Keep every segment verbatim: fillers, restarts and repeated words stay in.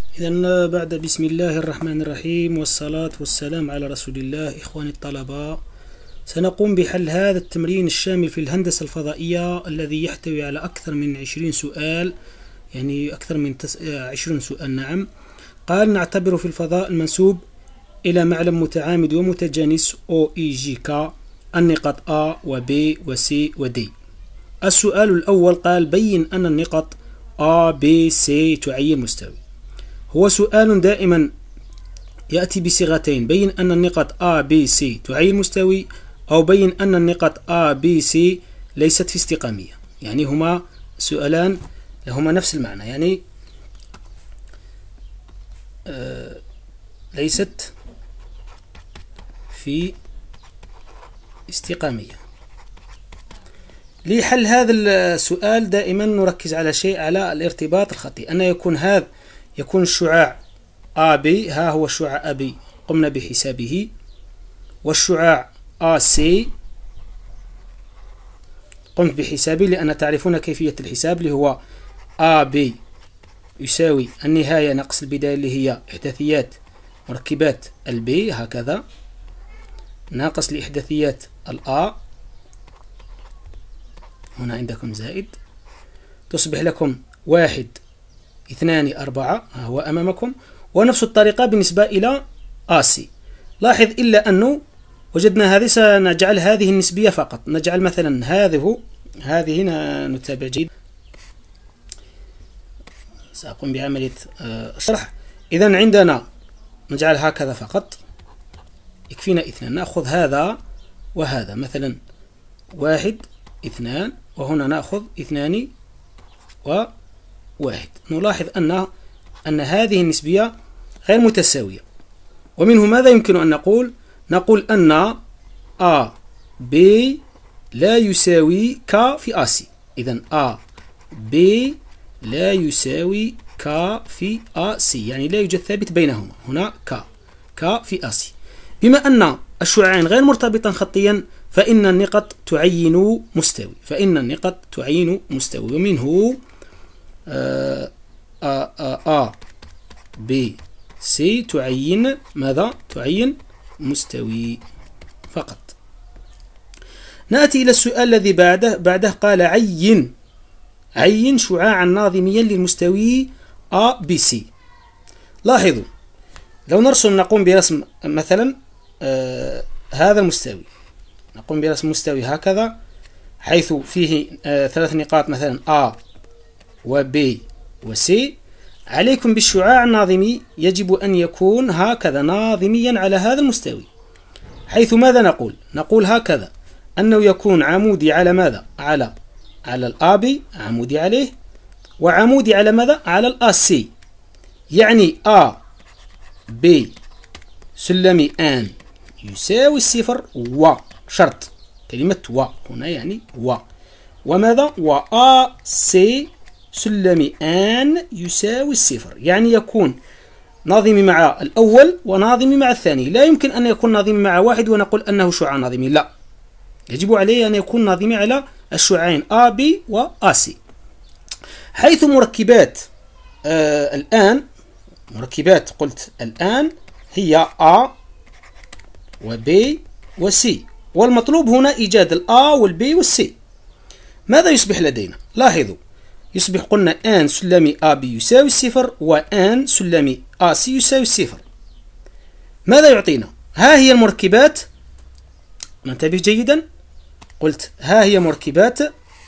إذا بعد بسم الله الرحمن الرحيم والصلاة والسلام على رسول الله. إخواني الطلبة، سنقوم بحل هذا التمرين الشامل في الهندسة الفضائية الذي يحتوي على أكثر من عشرين سؤال، يعني أكثر من عشرين سؤال. نعم، قال: نعتبر في الفضاء المنسوب إلى معلم متعامد ومتجانس O E G K النقط A و B و C و D. السؤال الأول قال: بين أن النقط A B C تعين مستوي. هو سؤال دائما يأتي بصيغتين: بين أن النقط A B C تعين مستوي، أو بين أن النقط A B C ليست في استقامية. يعني هما سؤالان لهما نفس المعنى، يعني آه ليست في استقامية. لحل هذا السؤال دائما نركز على شيء، على الارتباط الخطي، أن يكون هذا يكون الشعاع A B، ها هو الشعاع A B قمنا بحسابه، والشعاع A C قمت بحسابه، لأن تعرفون كيفية الحساب اللي هو A B يساوي النهاية ناقص البداية اللي هي إحداثيات مركبات البي، هكذا ناقص لإحداثيات الآ، هنا عندكم زائد، تصبح لكم واحد اثنان أربعة، ها هو أمامكم. ونفس الطريقة بالنسبة إلى آسي. لاحظ إلا أنه وجدنا هذه سنجعل هذه النسبية فقط، نجعل مثلا هذه هذه نتابع جيد. سأقوم بعملية الشرح. إذا عندنا نجعل هكذا فقط، يكفينا اثنان. نأخذ هذا وهذا، مثلا واحد اثنان، وهنا نأخذ اثنان وواحد. نلاحظ أن أن هذه النسبية غير متساوية، ومنه ماذا يمكن أن نقول؟ نقول أن A B لا يساوي K في A C. إذن A B لا يساوي K في A C، يعني لا يوجد ثابت بينهما، هنا K K في A C. بما أن الشعاعين غير مرتبطان خطيا، فإن النقط تعين مستوي، فإن النقط تعين مستوي. ومنه آه A A B C تعين ماذا؟ تعين مستوي فقط. نأتي إلى السؤال الذي بعده. بعده قال: عين عين شعاعا ناظميا للمستوي A B C. لاحظوا، لو نرسم نقوم برسم مثلا آه هذا المستوي، نقوم برسم مستوي هكذا، حيث فيه آه ثلاث نقاط مثلا A و B و C. عليكم بالشعاع الناظمي، يجب أن يكون هكذا ناظميا على هذا المستوي، حيث ماذا نقول؟ نقول هكذا أنه يكون عمودي على ماذا؟ على على الآبي، عمودي عليه، وعمودي على ماذا؟ على الآسي. يعني A B سلمي آن يساوي الصفر، و شرط كلمة و هنا يعني و، وماذا؟ و A C سلمي آن يساوي الصفر، يعني يكون ناظمي مع الأول وناظمي مع الثاني. لا يمكن أن يكون ناظمي مع واحد ونقول أنه شعاع ناظمي، لا، يجب عليه أن يكون ناظمي على الشعاعين A B و A C. حيث مركبات آه الآن مركبات قلت الآن هي A و B و C، والمطلوب هنا إيجاد ال A وال B وال C. ماذا يصبح لدينا؟ لاحظوا، يصبح قلنا آن سلمي A B يساوي الصفر، وآن سلمي A C يساوي الصفر. ماذا يعطينا؟ ها هي المركبات، ننتبه جيدا، قلت ها هي مركبات،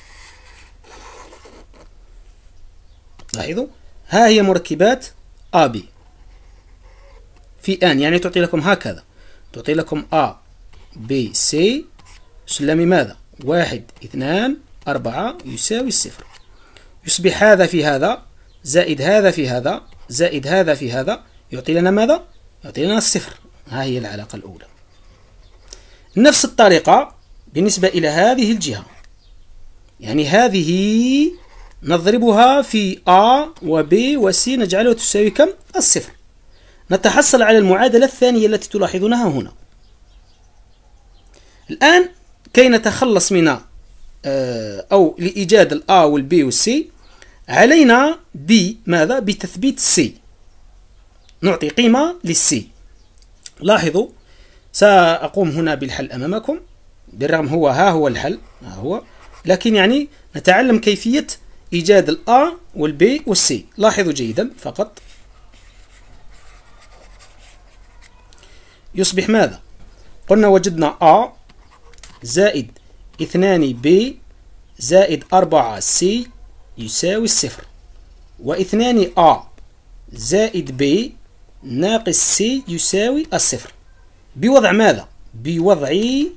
لاحظوا، ها هي مركبات A B في آن، يعني تعطي لكم هكذا، تعطي لكم A B C سلمي ماذا؟ واحد اثنان أربعة يساوي الصفر. يصبح هذا في هذا زائد هذا في هذا زائد هذا في هذا يعطي لنا ماذا؟ يعطي لنا الصفر. ها هي العلاقة الأولى. نفس الطريقة بالنسبة إلى هذه الجهة، يعني هذه نضربها في A و B و C نجعلها تساوي كم؟ الصفر. نتحصل على المعادلة الثانية التي تلاحظونها هنا. الآن كي نتخلص من أو لإيجاد ال A وال B وال C، علينا بماذا؟ بتثبيت C. نعطي قيمة للسي. لاحظوا سأقوم هنا بالحل أمامكم، بالرغم هو ها هو الحل ها هو، لكن يعني نتعلم كيفية إيجاد الأ والبي والسي. لاحظوا جيدا فقط. يصبح ماذا؟ قلنا وجدنا أ زائد اثنان بي زائد أربعة سي يساوي الصفر، واثنان أ زائد بي ناقص سي يساوي الصفر. بوضع ماذا؟ بوضع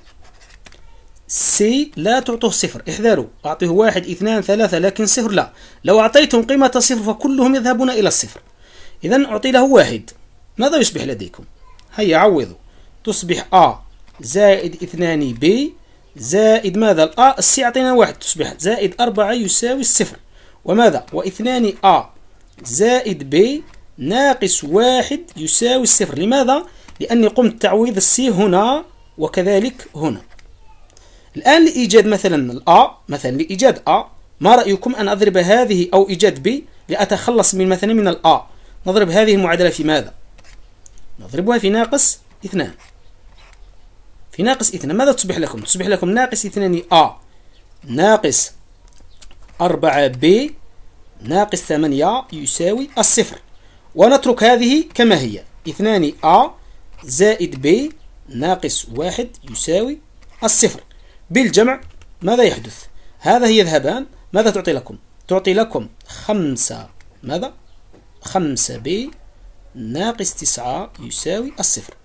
سي لا تعطوه صفر، احذروا، أعطيه واحد اثنان ثلاثة لكن صفر لا. لو أعطيتم قيمة صفر فكلهم يذهبون إلى الصفر. إذن أعطي له واحد، ماذا يصبح لديكم؟ هيا عوضوا. تصبح أ زائد اثنان بي زائد ماذا؟ الأ السي أعطينا واحد، تصبح زائد أربعة يساوي الصفر، وماذا؟ واثنان أ زائد بي ناقص واحد يساوي الصفر. لماذا؟ لأني قمت تعويض السي هنا وكذلك هنا. الآن لإيجاد مثلا الأ، مثلا لإيجاد أ، ما رأيكم أن أضرب هذه أو إيجاد بي لأتخلص من مثلا من الأ؟ نضرب هذه المعادلة في ماذا؟ نضربها في ناقص اثنان. في ناقص اثنان ماذا تصبح لكم؟ تصبح لكم ناقص اثنان أ ناقص أربعة بي ناقص ثمانية يساوي الصفر، ونترك هذه كما هي، اثنان أ زائد بي ناقص واحد يساوي الصفر. بالجمع ماذا يحدث؟ هذا يذهبان، ماذا تعطي لكم؟ تعطي لكم خمسة ماذا؟ خمسة بي ناقص تسعة يساوي الصفر،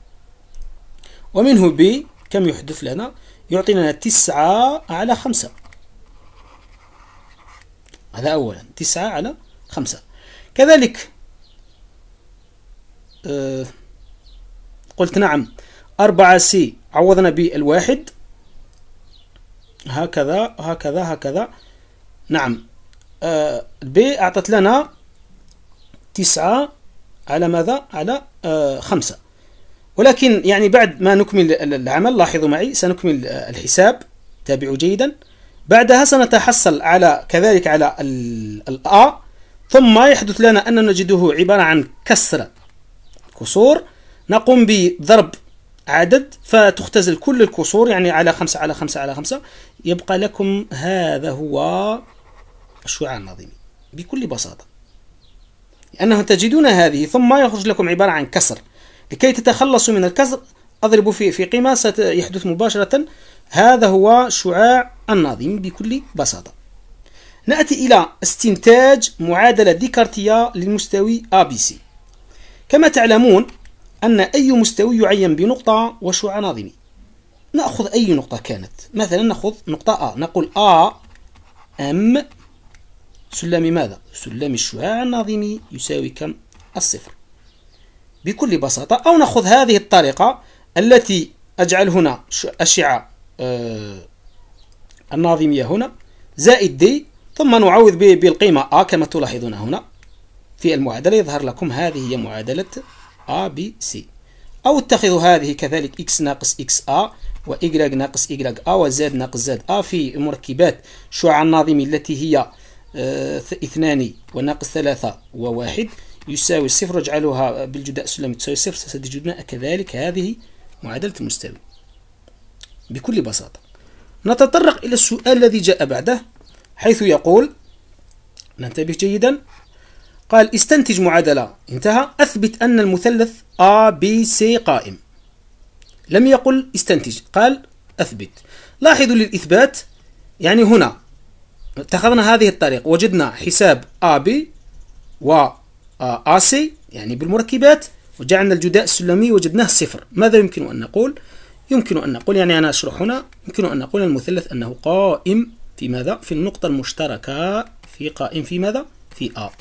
ومنه بي كم يحدث لنا؟ يعطي لنا تسعة على خمسة. هذا أولا، تسعة على خمسة. كذلك أه قلت نعم أربعة سي عوضنا بالواحد، هكذا هكذا هكذا. نعم أه بي أعطت لنا تسعة على ماذا؟ على أه خمسة. ولكن يعني بعد ما نكمل العمل، لاحظوا معي سنكمل الحساب، تابعوا جيدا. بعدها سنتحصل على كذلك على الأ، ثم يحدث لنا أن نجده عبارة عن كسر كسور، نقوم بضرب عدد فتختزل كل الكسور، يعني على خمسة على خمسة على خمسة، يبقى لكم هذا هو الشعاع النظيمي بكل بساطة، لأنه تجدون هذه ثم يخرج لكم عبارة عن كسر. لكي تتخلصوا من الكسر أضربوا في في قيمة سيحدث مباشرة. هذا هو شعاع النظيم بكل بساطة. نأتي إلى استنتاج معادلة ديكارتية للمستوي إيه بي سي. كما تعلمون أن أي مستوي يعين بنقطة وشعاع نظيمي. نأخذ أي نقطة كانت، مثلا نأخذ نقطة A، نقول A M سلم ماذا؟ سلم الشعاع النظيمي يساوي كم؟ الصفر بكل بساطة. أو نأخذ هذه الطريقة التي أجعل هنا أشعة آه النظيمية هنا زائد دي، ثم نعوض بالقيمة A كما تلاحظون هنا في المعادلة، يظهر لكم هذه هي معادلة A B C. أو اتخذوا هذه كذلك x ناقص x A و y ناقص y A و z ناقص z A في مركبات شعاع النظيمي التي هي آه اثنان وناقص ثلاثة وواحد يساوي صفر، واجعلوها بالجداء السلمي تساوي صفر، ستجدون كذلك هذه معادلة المستوي بكل بساطة. نتطرق إلى السؤال الذي جاء بعده، حيث يقول، ننتبه جيدا، قال استنتج معادلة، انتهى، أثبت أن المثلث A B C قائم. لم يقل استنتج، قال أثبت. لاحظوا للإثبات، يعني هنا اتخذنا هذه الطريقة، وجدنا حساب A B و A C يعني بالمركبات، وجعلنا الجداء السلمي وجدناه صفر. ماذا يمكن أن نقول؟ يمكن أن نقول، يعني أنا أشرح هنا، يمكن أن نقول المثلث أنه قائم في ماذا؟ في النقطة المشتركة في قائم في ماذا؟ في A،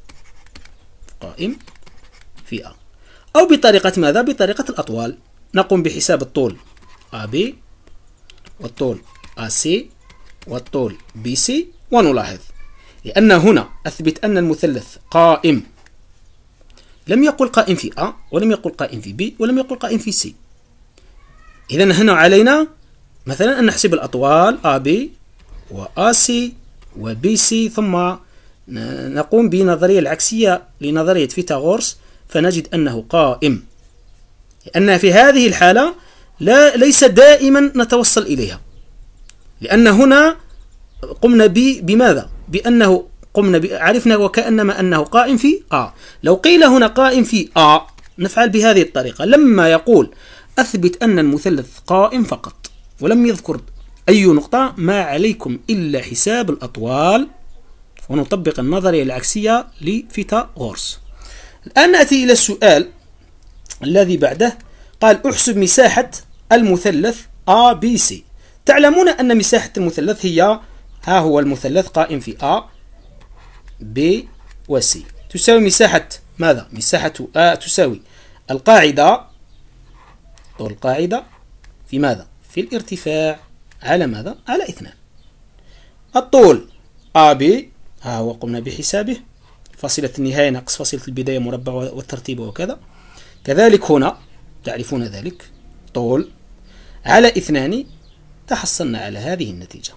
قائم في A. أو بطريقة ماذا؟ بطريقة الأطوال، نقوم بحساب الطول A B والطول A C والطول B C، ونلاحظ لأن هنا أثبت أن المثلث قائم، لم يقل قائم في A ولم يقل قائم في B ولم يقل قائم في C. إذن هنا علينا مثلا أن نحسب الأطوال A B و A C و B C، ثم نقوم بنظرية العكسية لنظرية فيثاغورس فنجد أنه قائم، لأن في هذه الحالة لا ليس دائما نتوصل إليها، لأن هنا قمنا بماذا؟ بأنه قمنا عرفنا وكأنما أنه قائم في آ. لو قيل هنا قائم في آ نفعل بهذه الطريقة. لما يقول أثبت أن المثلث قائم فقط ولم يذكر أي نقطة، ما عليكم إلا حساب الأطوال ونطبق النظرية العكسية لفيثاغورس. الآن نأتي إلى السؤال الذي بعده. قال احسب مساحة المثلث A B C. تعلمون أن مساحة المثلث هي، ها هو المثلث قائم في A B و C، تساوي مساحة ماذا؟ مساحة A تساوي القاعدة، طول القاعدة في ماذا؟ في الارتفاع على ماذا؟ على اثنان. الطول A B ها هو قمنا بحسابه، فاصلة النهاية ناقص فاصلة البداية مربع والترتيب وكذا. كذلك هنا تعرفون ذلك، طول على اثنان، تحصلنا على هذه النتيجة.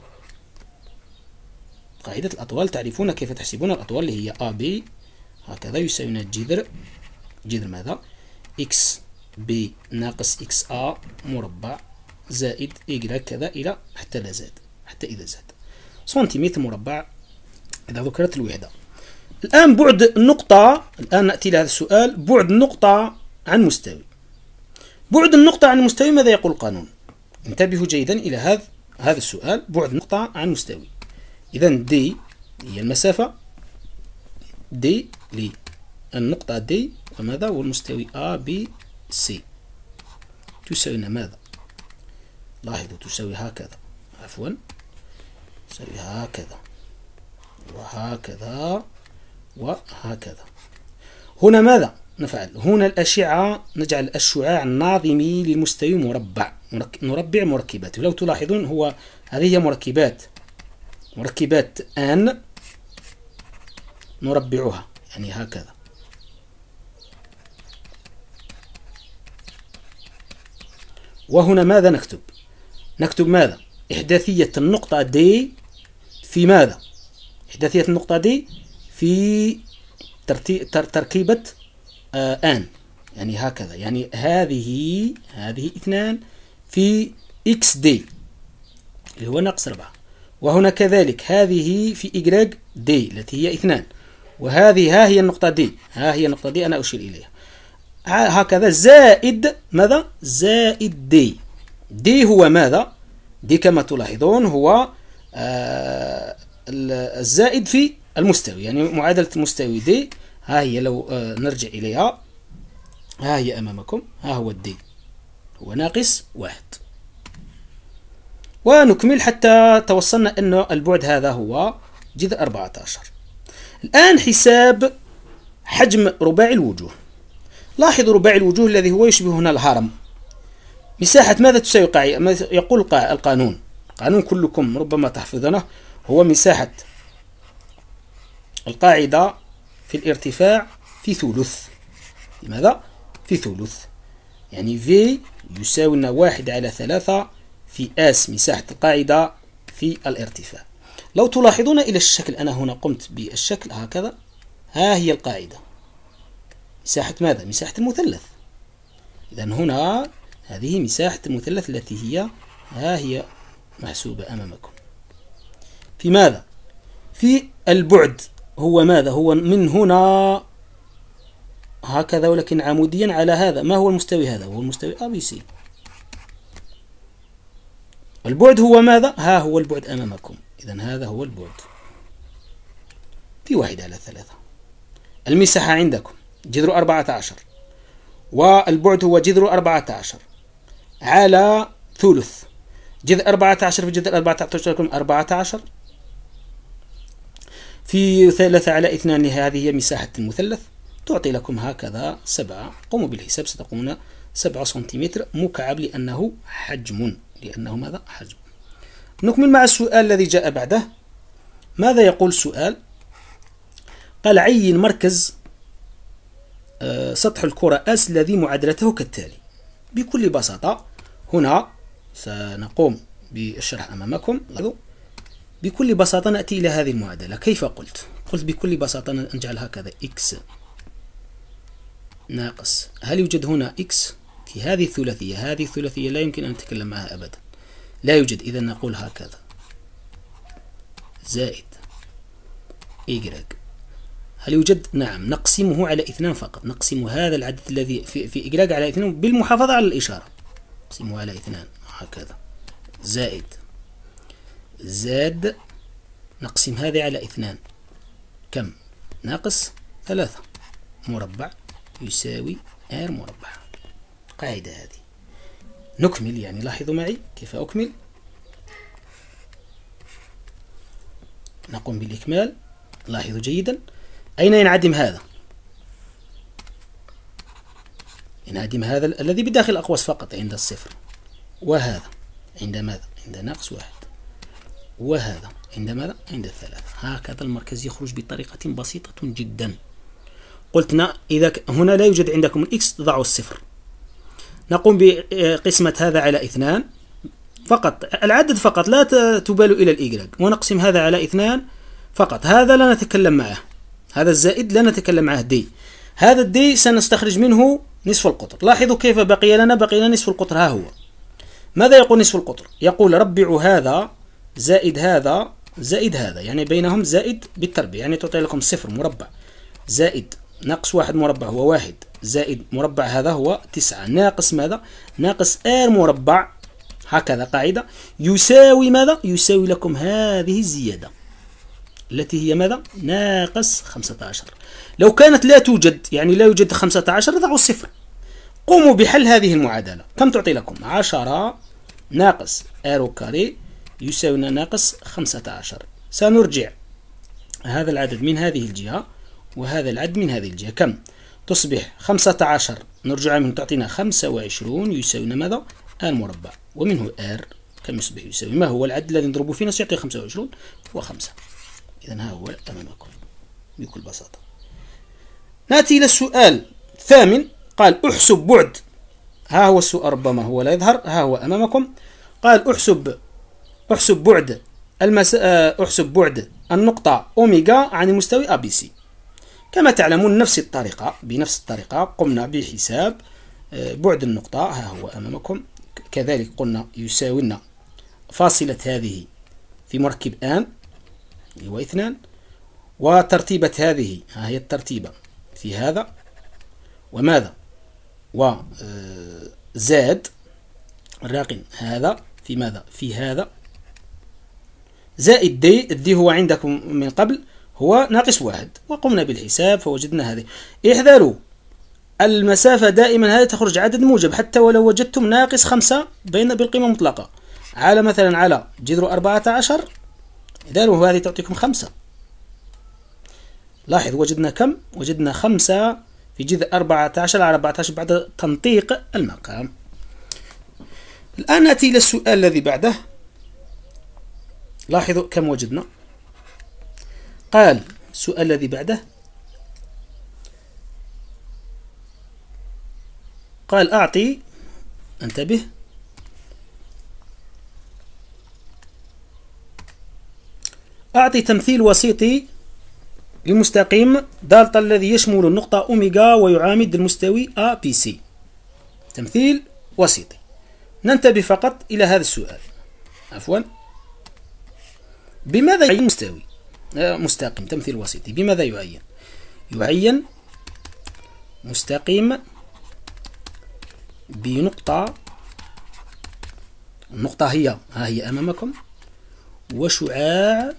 قاعدة الأطوال تعرفون كيف تحسبون الأطوال اللي هي A B هكذا يساوي جذر جذر ماذا؟ X B ناقص X A مربع زائد Y كذا إلى حتى لا زاد، حتى إذا زاد سنتيمتر مربع إذا ذكرت الوحدة. الآن بعد النقطة، الآن نأتي لهذا السؤال، بعد النقطة عن مستوي. بعد النقطة عن المستوي ماذا يقول القانون؟ انتبهوا جيدا إلى هذا هذا السؤال، بعد النقطة عن مستوي. إذا دي هي المسافة دي للنقطة دي وماذا؟ والمستوي A B C تساوي ماذا؟ لاحظوا تساوي هكذا، عفوا تساوي هكذا وهكذا وهكذا. هنا ماذا نفعل؟ هنا الأشعة نجعل الشعاع الناظمي للمستوي مربع، نربع مركباته. لو تلاحظون هو هذه هي مركبات مركبات آن نربعها يعني هكذا. وهنا ماذا نكتب؟ نكتب ماذا؟ إحداثية النقطة دي في ماذا؟ إحداثية النقطة دي في تركيبة آن يعني هكذا، يعني هذه هذه اثنان في إكس دي اللي هو ناقص أربعة، وهنا كذلك هذه في إجراج دي التي هي اثنان، وهذه ها هي النقطة دي، ها هي النقطة دي أنا أشير إليها هكذا، زائد ماذا؟ زائد دي. دي هو ماذا؟ دي كما تلاحظون هو آه الزائد في المستوي، يعني معادلة المستوي دي. ها هي لو آه نرجع إليها، ها هي أمامكم، ها هو الدي هو ناقص واحد. ونكمل حتى توصلنا أن البعد هذا هو جذر أربعة عشر. الآن حساب حجم رباعي الوجوه. لاحظوا رباعي الوجوه الذي هو يشبه هنا الهرم. مساحة ماذا تساوي قاعدة؟ يقول القانون، قانون كلكم ربما تحفظونه، هو مساحة القاعدة في الارتفاع في ثلث. لماذا؟ في ثلث، يعني في يساوي لنا واحد على ثلاثة في اس مساحة القاعدة في الارتفاع. لو تلاحظون إلى الشكل، أنا هنا قمت بالشكل هكذا، ها هي القاعدة، مساحة ماذا؟ مساحة المثلث. إذا هنا هذه مساحة المثلث التي هي ها هي محسوبة أمامكم. في ماذا؟ في البعد هو ماذا؟ هو من هنا هكذا ولكن عموديا على هذا. ما هو المستوي هذا؟ هو المستوي A B C. البعد هو ماذا؟ ها هو البعد أمامكم. إذا هذا هو البعد في واحد على ثلاثة. المساحة عندكم جذر أربعة عشر، والبعد هو جذر أربعة عشر على ثلث. جذر أربعة عشر في جذر أربعة عشر لكم أربعة عشر في ثلاثة على اثنان، هذه هي مساحة المثلث، تعطي لكم هكذا سبعة. قوموا بالحساب، ستقومون سبعة سنتيمتر مكعب، لأنه حجم، لأنه ماذا؟ حجم. نكمل مع السؤال الذي جاء بعده. ماذا يقول السؤال؟ قال عين مركز سطح الكرة أس الذي معادلته كالتالي. بكل بساطة هنا سنقوم بالشرح أمامكم. بكل بساطة نأتي إلى هذه المعادلة. كيف قلت؟ قلت بكل بساطة نجعل هكذا إكس ناقص، هل يوجد هنا إكس في هذه الثلاثية؟ هذه الثلاثية لا يمكن أن نتكلم معها أبدا، لا يوجد. إذا نقول هكذا زائد إيجريك. هل يوجد؟ نعم. نقسمه على اثنان فقط، نقسم هذا العدد الذي في في إيجريك على اثنان بالمحافظة على الإشارة، نقسمه على اثنان هكذا زائد زاد، نقسم هذا على اثنان كم؟ ناقص ثلاثة مربع يساوي ار مربع. قاعدة هذه. نكمل يعني، لاحظوا معي كيف أكمل. نقوم بالإكمال. لاحظوا جيدا، أين ينعدم هذا؟ ينعدم هذا الذي بداخل الأقواس فقط عند الصفر، وهذا عند ماذا؟ عند ناقص واحد، وهذا عند ماذا؟ عند الثلاثة. هكذا المركز يخرج بطريقة بسيطة جدا. قلتنا إذا هنا لا يوجد عندكم الإكس ضعوا الصفر، نقوم بقسمة هذا على اثنان فقط، العدد فقط، لا تبالوا إلى الإيجريك، ونقسم هذا على اثنان فقط. هذا لا نتكلم معه، هذا الزائد لا نتكلم معه، دي. هذا الدي سنستخرج منه نصف القطر. لاحظوا كيف بقي لنا، بقي لنا نصف القطر. ها هو. ماذا يقول نصف القطر؟ يقول ربعوا هذا زائد هذا زائد هذا، يعني بينهم زائد بالتربيع، يعني تعطي لكم صفر مربع زائد ناقص واحد مربع هو واحد زائد مربع هذا هو تسعة ناقص ماذا؟ ناقص ار مربع. هكذا قاعدة يساوي ماذا؟ يساوي لكم هذه الزيادة التي هي ماذا؟ ناقص خمسة عشر. لو كانت لا توجد، يعني لا يوجد خمسة عشر، ضعوا الصفر. قوموا بحل هذه المعادلة. كم تعطي لكم؟ عشرة ناقص ار كاري يساوي ناقص خمسة عشر. سنرجع هذا العدد من هذه الجهة وهذا العدد من هذه الجهة. كم تصبح؟ خمسة عشر نرجع منه تعطينا خمسة وعشرون يساوي ماذا؟ ار مربع، ومنه ار كم يصبح؟ يساوي ما هو العدد الذي نضربه في نص يعطي خمسة وعشرون؟ هو خمسة. إذا ها هو أمامكم بكل بساطة. نأتي إلى السؤال الثامن. قال احسب بعد، ها هو السؤال، ربما هو لا يظهر، ها هو أمامكم. قال احسب احسب بعد المس... احسب بعد النقطة أوميجا عن المستوي أ بي سي. كما تعلمون نفس الطريقة بنفس الطريقة قمنا بحساب بعد النقطة، ها هو أمامكم. كذلك قلنا يساوي لنا فاصلة هذه في مركب آن هو اثنان، وترتيبة هذه ها هي الترتيبة في هذا، وماذا؟ وزاد الراقم هذا في ماذا؟ في هذا، زائد دي، الدي هو عندكم من قبل هو ناقص واحد، وقمنا بالحساب فوجدنا هذه. احذروا المسافة دائما هذه تخرج عدد موجب، حتى ولو وجدتم ناقص خمسة بين بالقيمة المطلقة على مثلا على جذر أربعة عشر، احذروا هذه تعطيكم خمسة. لاحظ وجدنا كم؟ وجدنا خمسة في جذر أربعة عشر على أربعة عشر بعد تنطيق المقام. الآن نأتي إلى السؤال الذي بعده. لاحظوا كم وجدنا. قال السؤال الذي بعده، قال أعطي، انتبه، أعطي تمثيل وسيطي لمستقيم دالتا الذي يشمل النقطة أوميجا ويعامد المستوي أ بي سي. تمثيل وسيطي. ننتبه فقط إلى هذا السؤال. عفوا، بماذا يعين مستوي مستقيم تمثيل وسيطي؟ بماذا يعين؟ يعين مستقيم بنقطة، النقطة هي ها هي أمامكم، وشعاع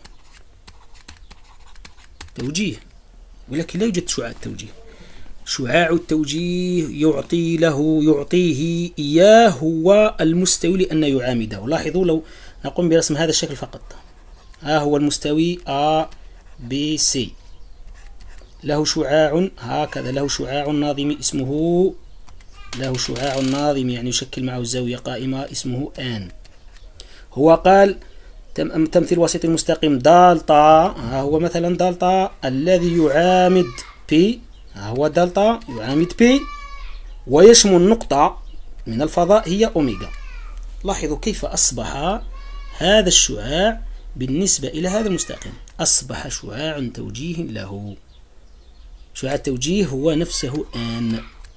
توجيه، ولكن لا يوجد شعاع التوجيه. شعاع التوجيه يعطي له يعطيه إياه هو المستوي لأن يعامده. لاحظوا لو نقوم برسم هذا الشكل فقط، ها هو المستوي A B C، له شعاع هكذا، له شعاع ناظم اسمه له شعاع ناظم يعني يشكل معه زاوية قائمة اسمه N. هو قال تمثيل وسيط المستقيم دالتا، ها هو مثلا دالتا الذي يعامد P، ها هو دالتا يعامد P ويشمل نقطة من الفضاء هي أوميجا. لاحظوا كيف أصبح هذا الشعاع بالنسبة إلى هذا المستقيم، أصبح شعاع توجيه له. شعاع التوجيه هو نفسه آن.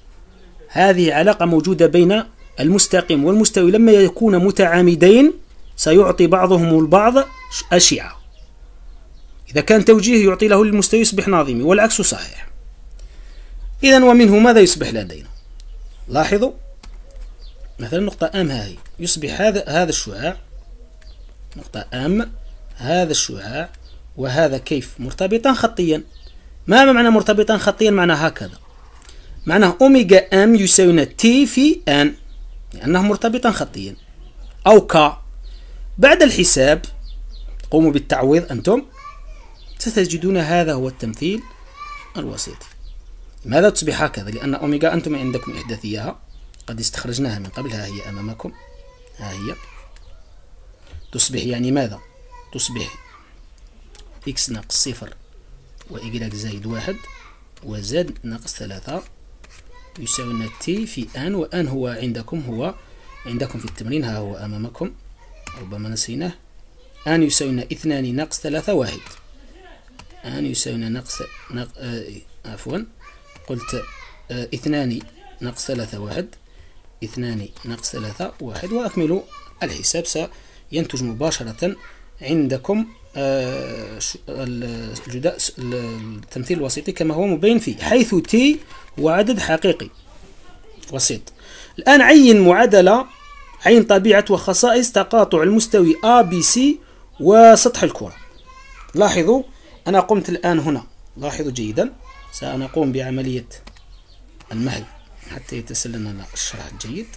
هذه علاقة موجودة بين المستقيم والمستوي، لما يكون متعامدين سيعطي بعضهم البعض أشعة. إذا كان توجيه يعطي له المستوي يصبح ناظمي، والعكس صحيح. إذن ومنه ماذا يصبح لدينا؟ لاحظوا مثلا نقطة أم هذه يصبح هذا هذا الشعاع، نقطة أم هذا الشعاع وهذا كيف مرتبطان خطيا. ما معنى مرتبطان خطيا؟ معنى هكذا، معناه أوميجا أم يساوي تي في أن، لأنه مرتبطان خطيا. أو ك. بعد الحساب قوموا بالتعويض أنتم، ستجدون هذا هو التمثيل الوسيطي. لماذا تصبح هكذا؟ لأن أوميجا أنتم عندكم إحداثيها قد استخرجناها من قبل، ها هي أمامكم، ها هي تصبح يعني ماذا؟ تصبح إكس ناقص صفر وإجراك زائد واحد وزد ناقص ثلاثة يساوي لنا تي في أن، وأن هو عندكم هو عندكم في التمرين، ها هو أمامكم ربما نسيناه. أن يساوي لنا اثنان ناقص ثلاثة واحد، أن يساوي لنا ناقص ناق... آه... عفوا قلت آه... اثنان ناقص ثلاثة واحد، اثنان ناقص ثلاثة واحد، وأكملوا الحساب سينتج مباشرة عندكم آه... الجداء التمثيل الوسيطي كما هو مبين فيه، حيث تي هو عدد حقيقي وسيط. الآن عين معادلة، عين طبيعة وخصائص تقاطع المستوي A B C وسطح الكرة. لاحظوا أنا قمت الآن هنا، لاحظوا جيدا، سنقوم بعملية المحي حتى يتسلل لنا الشرح الجيد.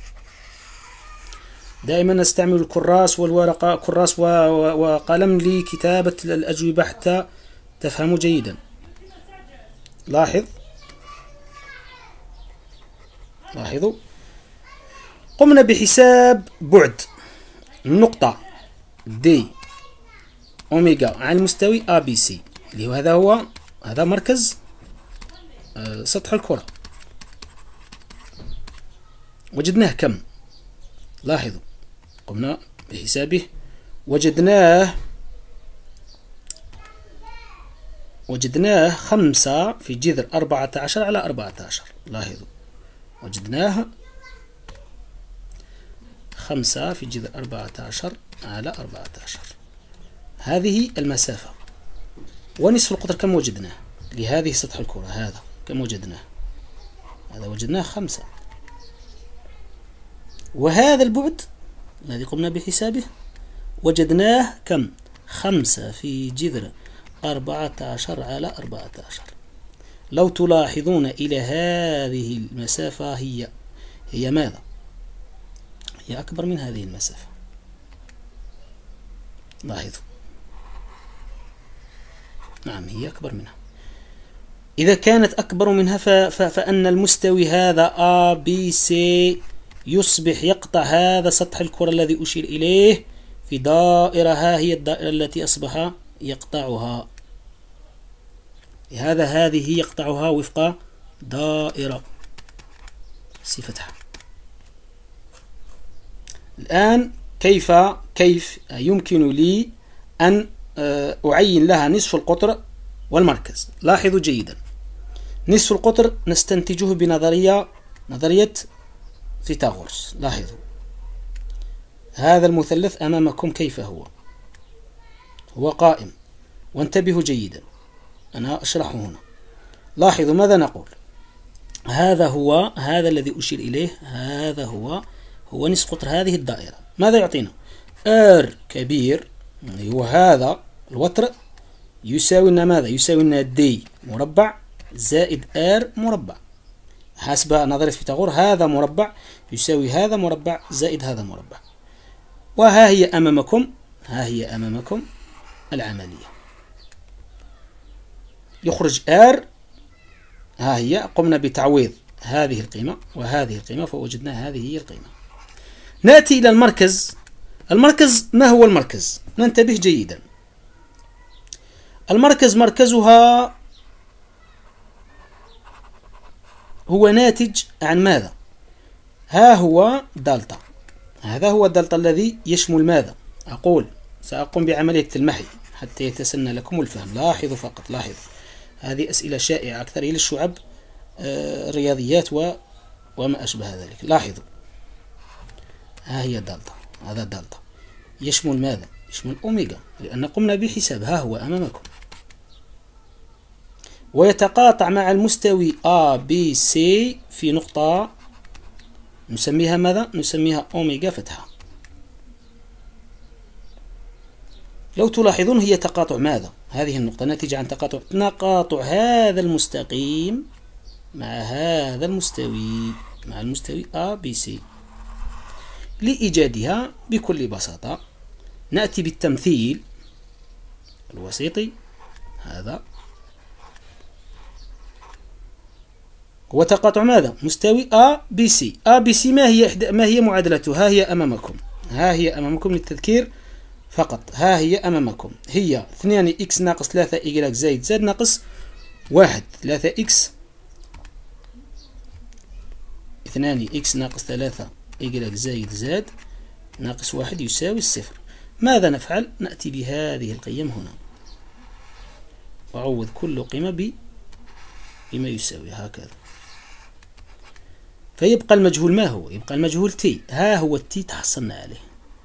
دائما نستعمل الكراس والورقة، كراس وقلم لكتابة الأجوبة حتى تفهموا جيدا. لاحظ لاحظوا قمنا بحساب بعد النقطة دي أوميجا عن المستوي A B C، اللي هو هذا هو هذا مركز آه سطح الكرة. وجدناه كم؟ لاحظوا قمنا بحسابه، وجدناه وجدناه خمسة في جذر أربعة عشر على أربعة عشر. لاحظوا وجدناه خمسة في جذر أربعة عشر على أربعة عشر. هذه المسافة. ونصف القطر كم وجدناه لهذه سطح الكرة؟ هذا كم وجدناه؟ هذا وجدناه خمسة. وهذا البعد الذي قمنا بحسابه وجدناه كم؟ خمسة في جذر أربعة عشر على أربعة عشر. لو تلاحظون إلى هذه المسافة هي هي ماذا؟ هي أكبر من هذه المسافة. لاحظوا، نعم هي أكبر منها. إذا كانت أكبر منها فأن المستوي هذا A B C يصبح يقطع هذا سطح الكرة الذي أشير إليه في دائرة، ها هي الدائرة التي أصبح يقطعها. لهذا هذه يقطعها وفق دائرة صفتها. الآن كيف كيف يمكن لي أن أعين لها نصف القطر والمركز؟ لاحظوا جيدا، نصف القطر نستنتجه بنظرية نظرية فيثاغورس. لاحظوا هذا المثلث أمامكم كيف هو؟ هو قائم، وانتبهوا جيدا أنا أشرحه هنا. لاحظوا ماذا نقول؟ هذا هو هذا الذي أشير إليه، هذا هو هو نصف قطر هذه الدائرة. ماذا يعطينا؟ R كبير هو هذا الوتر يساوي لنا ماذا؟ يساوي لنا D مربع زائد R مربع. حسب نظرية فيثاغور هذا مربع يساوي هذا مربع زائد هذا مربع. وها هي أمامكم، ها هي أمامكم العملية. يخرج R، ها هي قمنا بتعويض هذه القيمة وهذه القيمة فوجدنا هذه هي القيمة. نأتي إلى المركز. المركز ما هو المركز؟ ننتبه جيدا. المركز مركزها هو ناتج عن ماذا؟ ها هو دلتا، هذا هو الدلتا الذي يشمل ماذا؟ أقول سأقوم بعملية المحي حتى يتسنى لكم الفهم. لاحظوا فقط، لاحظوا هذه أسئلة شائعة أكثر إلى الشعب الرياضيات وما أشبه ذلك. لاحظوا، ها هي دالتا، هذا دالتا يشمل ماذا؟ يشمل أوميغا، لأن قمنا بحساب. ها هو أمامكم، ويتقاطع مع المستوي A B C في نقطة نسميها ماذا؟ نسميها أوميغا فتحة. لو تلاحظون هي تقاطع ماذا؟ هذه النقطة ناتجة عن تقاطع تقاطع هذا المستقيم مع هذا المستوي، مع المستوي A B C. لإيجادها بكل بساطة نأتي بالتمثيل الوسيطي. هذا هو تقاطع ماذا؟ مستوي A B C. A B C ما هي ما هي معادلته؟ ها هي أمامكم، ها هي أمامكم للتذكير فقط. ها هي أمامكم، هي اثنان إكس ناقص ثلاثة إيكغ زائد زد ناقص واحد. ثلاثة إكس اثنان إكس ناقص ثلاثة إيكغ زائد زد ناقص واحد يساوي الصفر. ماذا نفعل؟ نأتي بهذه القيم هنا وأعوض كل قيمة بما يساوي هكذا، فيبقى المجهول. ما هو؟ يبقى المجهول تي. ها هو التي تحصلنا عليه.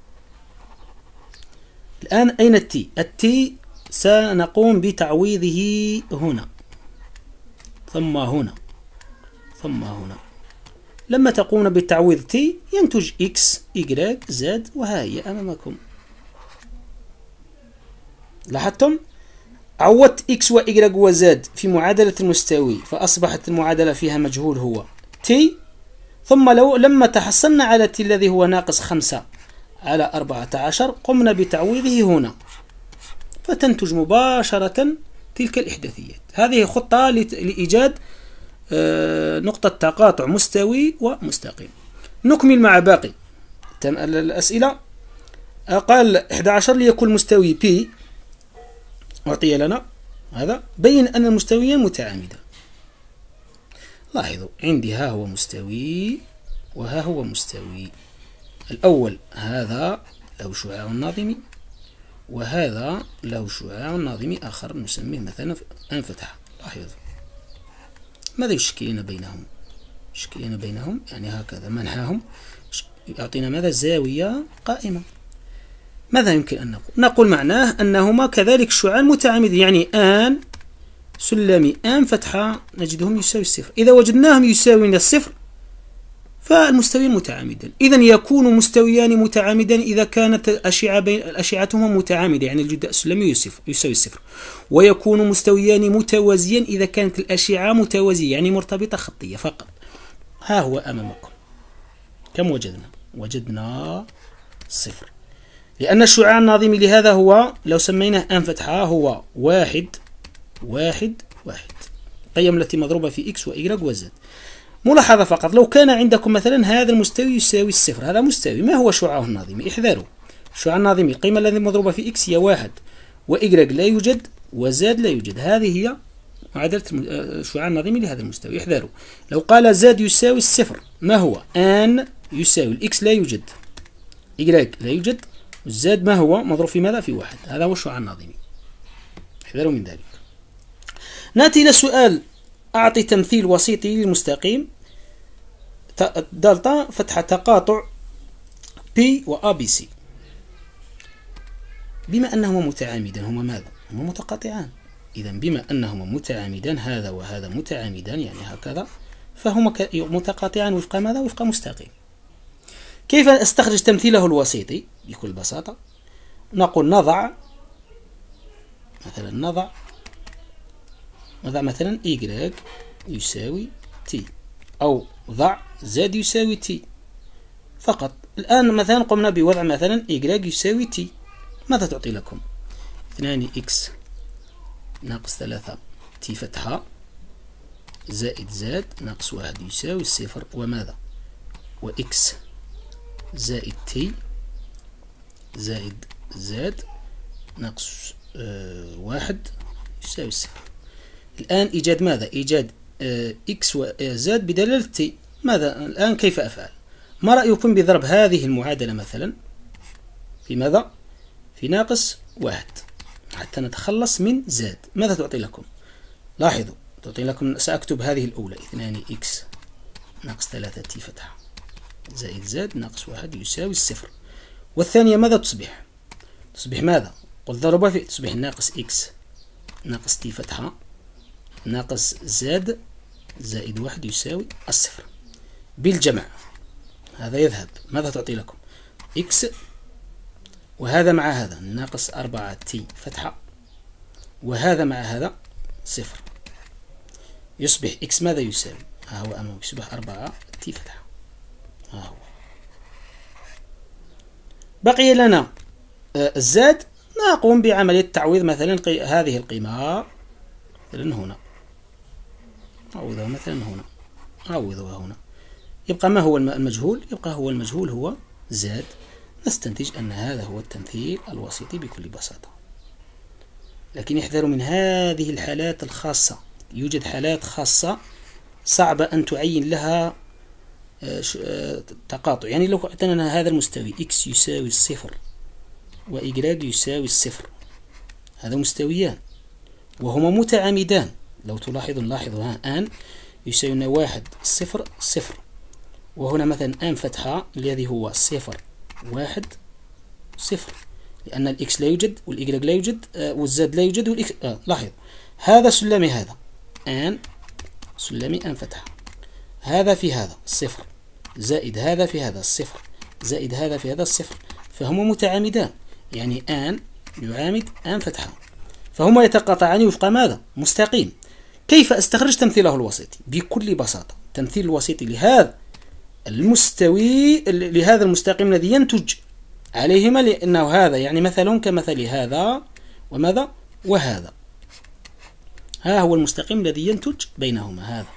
الآن أين التي؟ التي سنقوم بتعويضه هنا ثم هنا ثم هنا. لما تقومون بالتعويض تي ينتج إكس إيكغ زد، وها هي أمامكم. لاحظتم؟ عوضت إكس وإيكغ وزد في معادلة المستوي، فأصبحت المعادلة فيها مجهول هو تي. ثم لو لما تحصلنا على تي الذي هو ناقص خمسة على أربعة عشر قمنا بتعويضه هنا، فتنتج مباشرة تلك الإحداثيات. هذه خطة لإيجاد نقطة تقاطع مستوي ومستقيم. نكمل مع باقي الأسئلة. قال أحد عشر ليكون مستوي P أعطي لنا هذا، بين أن المستويين متعامدان. لاحظوا عندي ها هو مستوي وها هو مستوي. الأول هذا له شعاع ناظمي، وهذا له شعاع ناظمي آخر نسميه مثلا أنفتحة. لاحظوا ماذا يشكلنا بينهم؟ يشكلنا بينهم يعني هكذا منحاهم يعطينا ماذا؟ زاوية قائمة. ماذا يمكن أن نقول؟ نقول معناه أنهما كذلك شعاع متعامد، يعني آن سلمي آن فتحة نجدهم يساوي الصفر. إذا وجدناهم يساوين الصفر فالمستويين متعامدان. إذا يكون مستويان متعامدان إذا كانت الأشعة بين أشعتهما متعامدة، يعني الجداء السلمي يساوي الصفر. ويكون مستويان متوازيان إذا كانت الأشعة متوازية، يعني مرتبطة خطية فقط. ها هو أمامكم. كم وجدنا؟ وجدنا صفر، لأن الشعاع الناظمي لهذا هو لو سميناه أن فتحة هو واحد واحد واحد، القيم التي مضروبة في إكس وإيكغ وزد. ملاحظة فقط، لو كان عندكم مثلا هذا المستوي يساوي الصفر، هذا مستوي ما هو شعاعه الناظمي؟ احذروا، الشعاع الناظمي القيمة التي مضروبة في إكس هي واحد، وإيكغ لا يوجد، وزد لا يوجد. هذه هي معادلة الشعاع الناظمي لهذا المستوي. احذروا، لو قال زد يساوي الصفر ما هو؟ أن يساوي الإكس لا يوجد، إيكغ لا يوجد، والزد ما هو؟ مضروب في ماذا؟ في واحد. هذا هو الشعاع الناظمي، احذروا من ذلك. نأتي إلى السؤال. أعطي تمثيل وسيطي للمستقيم دالتا فتحة تقاطع P و A B C. بما أنهما متعامدان هما ماذا؟ هما متقاطعان. إذا بما أنهما متعامدان، هذا وهذا متعامدان يعني هكذا، فهما متقاطعان وفق ماذا؟ وفق مستقيم. كيف أستخرج تمثيله الوسيطي؟ بكل بساطة نقول نضع مثلا نضع نضع مثلا إيكغ يساوي تي، أو ضع زد يساوي تي فقط. الآن مثلا قمنا بوضع مثلا إيكغ يساوي تي، ماذا تعطي لكم؟ اثنان إكس ناقص ثلاثة تي فتحة زائد زد ناقص واحد يساوي الصفر، وماذا؟ وإكس زائد تي زائد زد ناقص آه واحد يساوي الصفر. الآن إيجاد ماذا؟ إيجاد آه إكس وزد بدلالة تي. ماذا الآن؟ كيف أفعل؟ ما رأيكم بضرب هذه المعادلة مثلا في ماذا؟ في ناقص واحد حتى نتخلص من زد. ماذا تعطي لكم؟ لاحظوا تعطي لكم، سأكتب هذه الأولى اثنان إكس ناقص ثلاثة تي فتحة زائد زد ناقص واحد يساوي الصفر. والثانية ماذا تصبح؟ تصبح ماذا؟ قل ضربها في تصبح ناقص إكس ناقص تي فتحة ناقص زد زائد واحد يساوي الصفر. بالجمع هذا يذهب، ماذا تعطي لكم؟ إكس وهذا مع هذا ناقص أربعة تي فتحة وهذا مع هذا صفر، يصبح إكس ماذا يساوي؟ ها هو أمامك يصبح أربعة تي فتحة. ها هو بقي لنا الزاد، نقوم بعملية تعويض. مثلا هذه القيمة مثلا هنا أعوضها مثلا هنا أعوضها هنا، يبقى ما هو المجهول؟ يبقى هو المجهول هو زاد. نستنتج أن هذا هو التمثيل الوسيطي بكل بساطة. لكن احذروا من هذه الحالات الخاصة، يوجد حالات خاصة صعبة أن تعين لها تقاطع. يعني لو أعطينا هذا المستوي x يساوي الصفر و y يساوي الصفر، هذا مستويان وهما متعامدان. لو تلاحظوا نلاحظوا ها آن يساوي واحد صفر صفر، وهنا مثلا آن فتحة الذي هو صفر واحد صفر، لأن الإكس لا يوجد والإجراج لا يوجد والزد لا يوجد والإكس آه. لاحظ هذا سلمي هذا آن سلمي آن فتحة، هذا في هذا صفر زائد هذا في هذا الصفر زائد هذا في هذا الصفر، فهما متعامدان. يعني آن يعامد آن فتحة، فهما يتقاطعان وفق ماذا؟ مستقيم. كيف أستخرج تمثيله الوسيطي؟ بكل بساطة تمثيل الوسيطي لهذا المستوي لهذا المستقيم الذي ينتج عليهما، لأنه هذا يعني مثل كمثل هذا وماذا وهذا، ها هو المستقيم الذي ينتج بينهما هذا،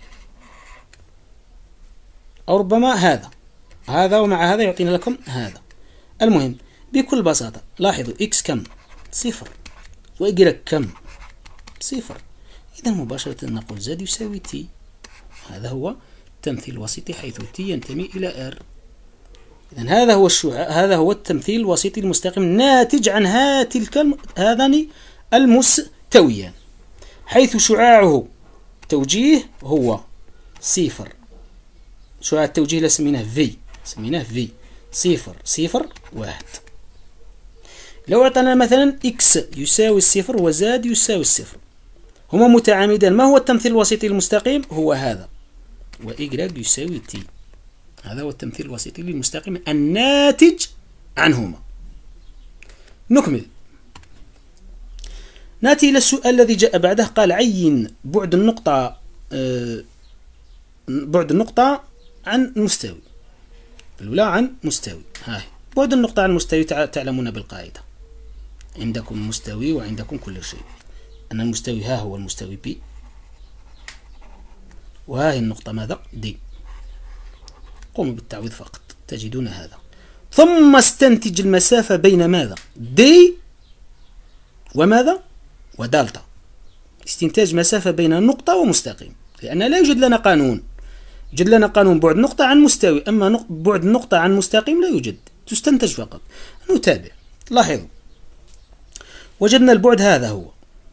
أو ربما هذا هذا ومع هذا يعطينا لكم هذا. المهم بكل بساطة لاحظوا إكس كم؟ صفر، وإجراك كم؟ صفر. إذا مباشرة نقول زد يساوي تي. هذا هو التمثيل الوسيطي حيث تي ينتمي إلى ار. إذن هذا هو الشعاع، هذا هو التمثيل الوسيطي المستقيم الناتج عن هذان المستويان، حيث شعاعه توجيه هو صفر. شعاع التوجيه لا سميناه في، سميناه في صفر صفر واحد. لو أعطانا مثلا إكس يساوي الصفر وزاد يساوي الصفر، هما متعامدان، ما هو التمثيل الوسيطي المستقيم؟ هو هذا، وإجراج يساوي تي. هذا هو التمثيل الوسيطي للمستقيم الناتج عنهما. نكمل، نأتي إلى السؤال الذي جاء بعده. قال عين بعد النقطة آه بعد النقطة عن مستوي. الأولى عن مستوي، هاي بعد النقطة عن مستوي. تعلمون بالقاعدة عندكم مستوي وعندكم كل شيء، أن المستوي ها هو المستوي بي، وها هي النقطة ماذا؟ دي. قوموا بالتعويض فقط تجدون هذا. ثم استنتج المسافة بين ماذا؟ دي وماذا؟ ودالتا. استنتاج مسافة بين نقطة ومستقيم، لأن لا يوجد لنا قانون. يوجد لنا قانون بعد نقطة عن مستوي، أما بعد نقطة عن مستقيم لا يوجد، تستنتج فقط. نتابع، لاحظوا وجدنا البعد هذا هو.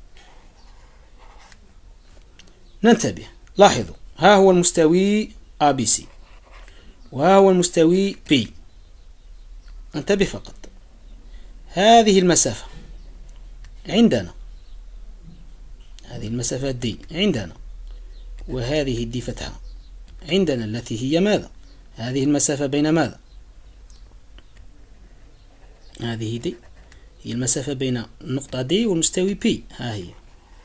ننتبه، لاحظوا ها هو المستوي A B C وها هو المستوي P. انتبه فقط، هذه المسافة عندنا، هذه المسافة دي عندنا، وهذه دي فتحة عندنا التي هي ماذا؟ هذه المسافة بين ماذا؟ هذه دي هي المسافة بين النقطة دي والمستوي P، ها هي.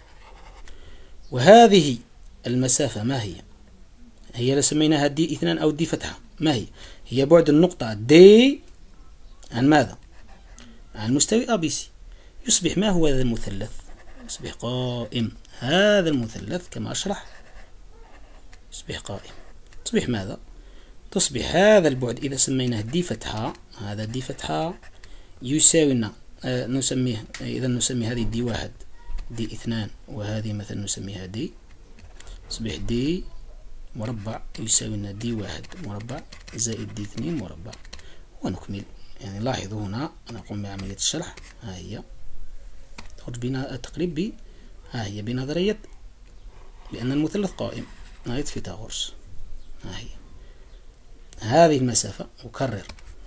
وهذه المسافة ما هي؟ هي اللي سميناها دي اثنان أو دي فتحة. ما هي؟ هي بعد النقطة دي عن ماذا؟ عن مستوي A B C. يصبح ما هو هذا المثلث؟ يصبح قائم. هذا المثلث كما أشرح يصبح قائم. تصبح ماذا؟ تصبح هذا البعد إذا سميناه دي فتحة، هذا دي فتحة يساوي لنا آه نسميه إذا نسمي هذه دي واحد دي اثنان، وهذه مثلا نسميها دي، تصبح دي مربع يساوي لنا دي واحد مربع زائد دي اثنين مربع. ونكمل. يعني لاحظوا هنا أنا أقوم بعملية الشرح. ها هي تخرج بنا التقريب ب ها هي بنظرية بأن المثلث قائم، نظرية فيثاغورس. ها هي هذه المسافة، أكرر،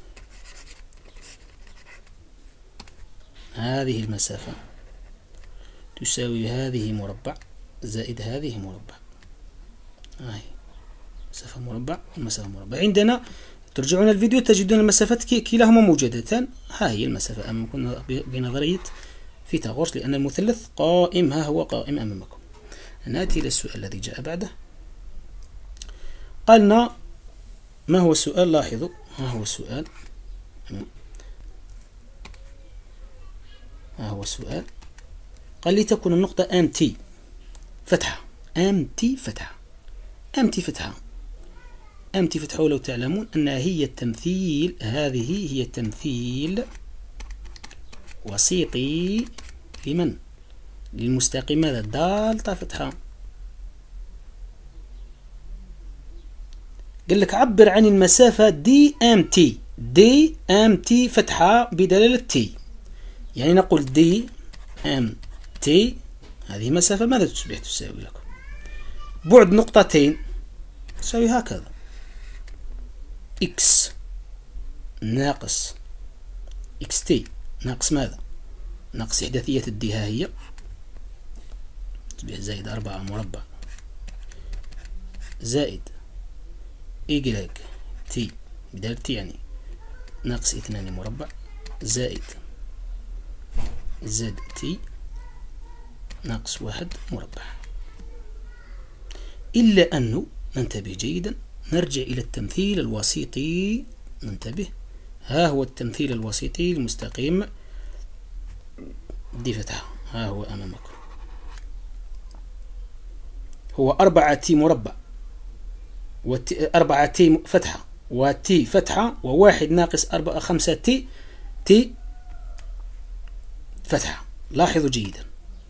هذه المسافة تساوي هذه مربع زائد هذه مربع. ها هي مسافة مربع ومسافة مربع. عندنا ترجعون الفيديو تجدون المسافات كلاهما موجودتان. ها هي المسافة أمامكم بنظرية فيثاغورس، لأن المثلث قائم، ها هو قائم أمامكم. نأتي إلى السؤال الذي جاء بعده. قالنا ما هو السؤال؟ لاحظوا، ها هو السؤال، ها هو السؤال. قال لي تكون النقطة ام تي فتحة، ام تي فتحة، ام تي فتحة، ام تي فتحة، ولو تعلمون أنها هي التمثيل، هذه هي التمثيل وسيطي لمن؟ للمستقيم ماذا؟ دالتا فتحة. قال لك عبر عن المسافة دي ام تي، دي ام تي فتحة بدلالة تي، يعني نقول دي ام تي هذه مسافة ماذا تصبح تساوي لكم؟ بعد نقطتين تساوي هكذا، اكس ناقص اكس تي ناقص ماذا؟ ناقص إحداثية الدي، ها هي تصبح زائد أربعة مربع زائد إيجريك تي بدالة تي يعني ناقص اثنان مربع زائد زد تي ناقص واحد مربع. إلا أنه ننتبه جيدا، نرجع إلى التمثيل الوسيطي، ننتبه، ها هو التمثيل الوسيطي المستقيم دي فتحة، ها هو أمامكم، هو أربعة تي مربع أربعة تي فتحة وتي فتحة وواحد ناقص أربعة خمسة تي تي فتحة. لاحظوا جيدا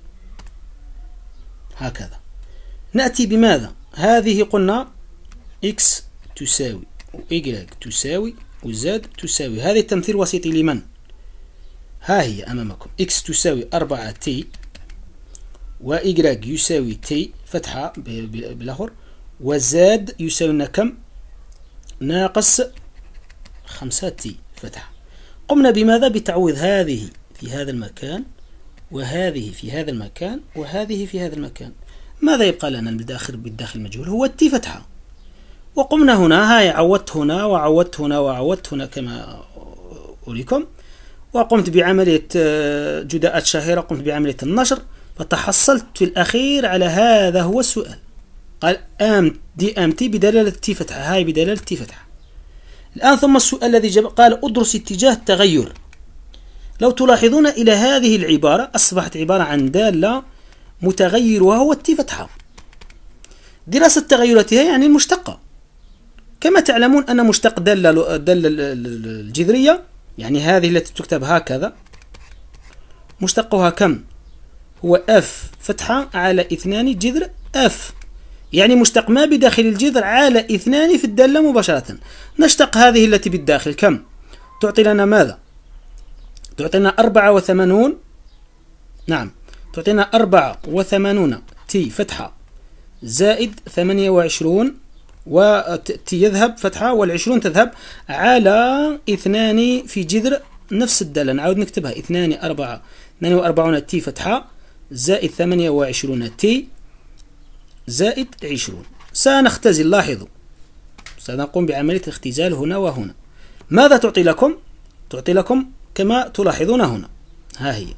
هكذا. نأتي بماذا؟ هذه قلنا إكس تساوي وإيجريك تساوي وزد تساوي، هذه التمثيل وسيطي لمن؟ ها هي أمامكم، إكس تساوي أربعة تي وإيجريك يساوي تي فتحة بالآخر، وزاد يساوي لنا كم؟ ناقص خمسة تي فتحة. قمنا بماذا؟ بتعويض هذه في هذا المكان وهذه في هذا المكان وهذه في هذا المكان. ماذا يبقى لنا بالداخل؟ بالداخل مجهول هو التي فتحة. وقمنا هنا، هاي عوضت هنا وعوضت هنا وعوضت هنا كما أريكم، وقمت بعملية جداءات شهيرة، قمت بعملية النشر، فتحصلت في الأخير على هذا هو السؤال. قال ام دي ام تي بدلالة تي فتحة، هاي بدلالة تي فتحة. الآن ثم السؤال الذي جاء قال ادرس اتجاه التغير. لو تلاحظون إلى هذه العبارة أصبحت عبارة عن دالة متغير وهو التي فتحة. دراسة تغيراتها يعني المشتقة. كما تعلمون أن مشتق دالة دالة الجذرية يعني هذه التي تكتب هكذا مشتقها كم؟ هو اف فتحة على اثنان جذر اف، يعني مشتق ما بداخل الجذر على اثنان في الدالة مباشرة. نشتق هذه التي بالداخل كم؟ تعطي لنا ماذا؟ تعطينا أربعة وثمانون، نعم تعطينا أربعة وثمانون تي فتحة زائد ثمانية وعشرون، وتي يذهب فتحة والعشرون تذهب على اثنان في جذر نفس الدالة. نعود نكتبها اثنان أربعة اثنان وأربعون تي فتحة زائد ثمانية وعشرون تي زائد عشرون. سنختزل، لاحظوا سنقوم بعملية الاختزال هنا وهنا. ماذا تعطي لكم؟ تعطي لكم كما تلاحظون هنا، ها هي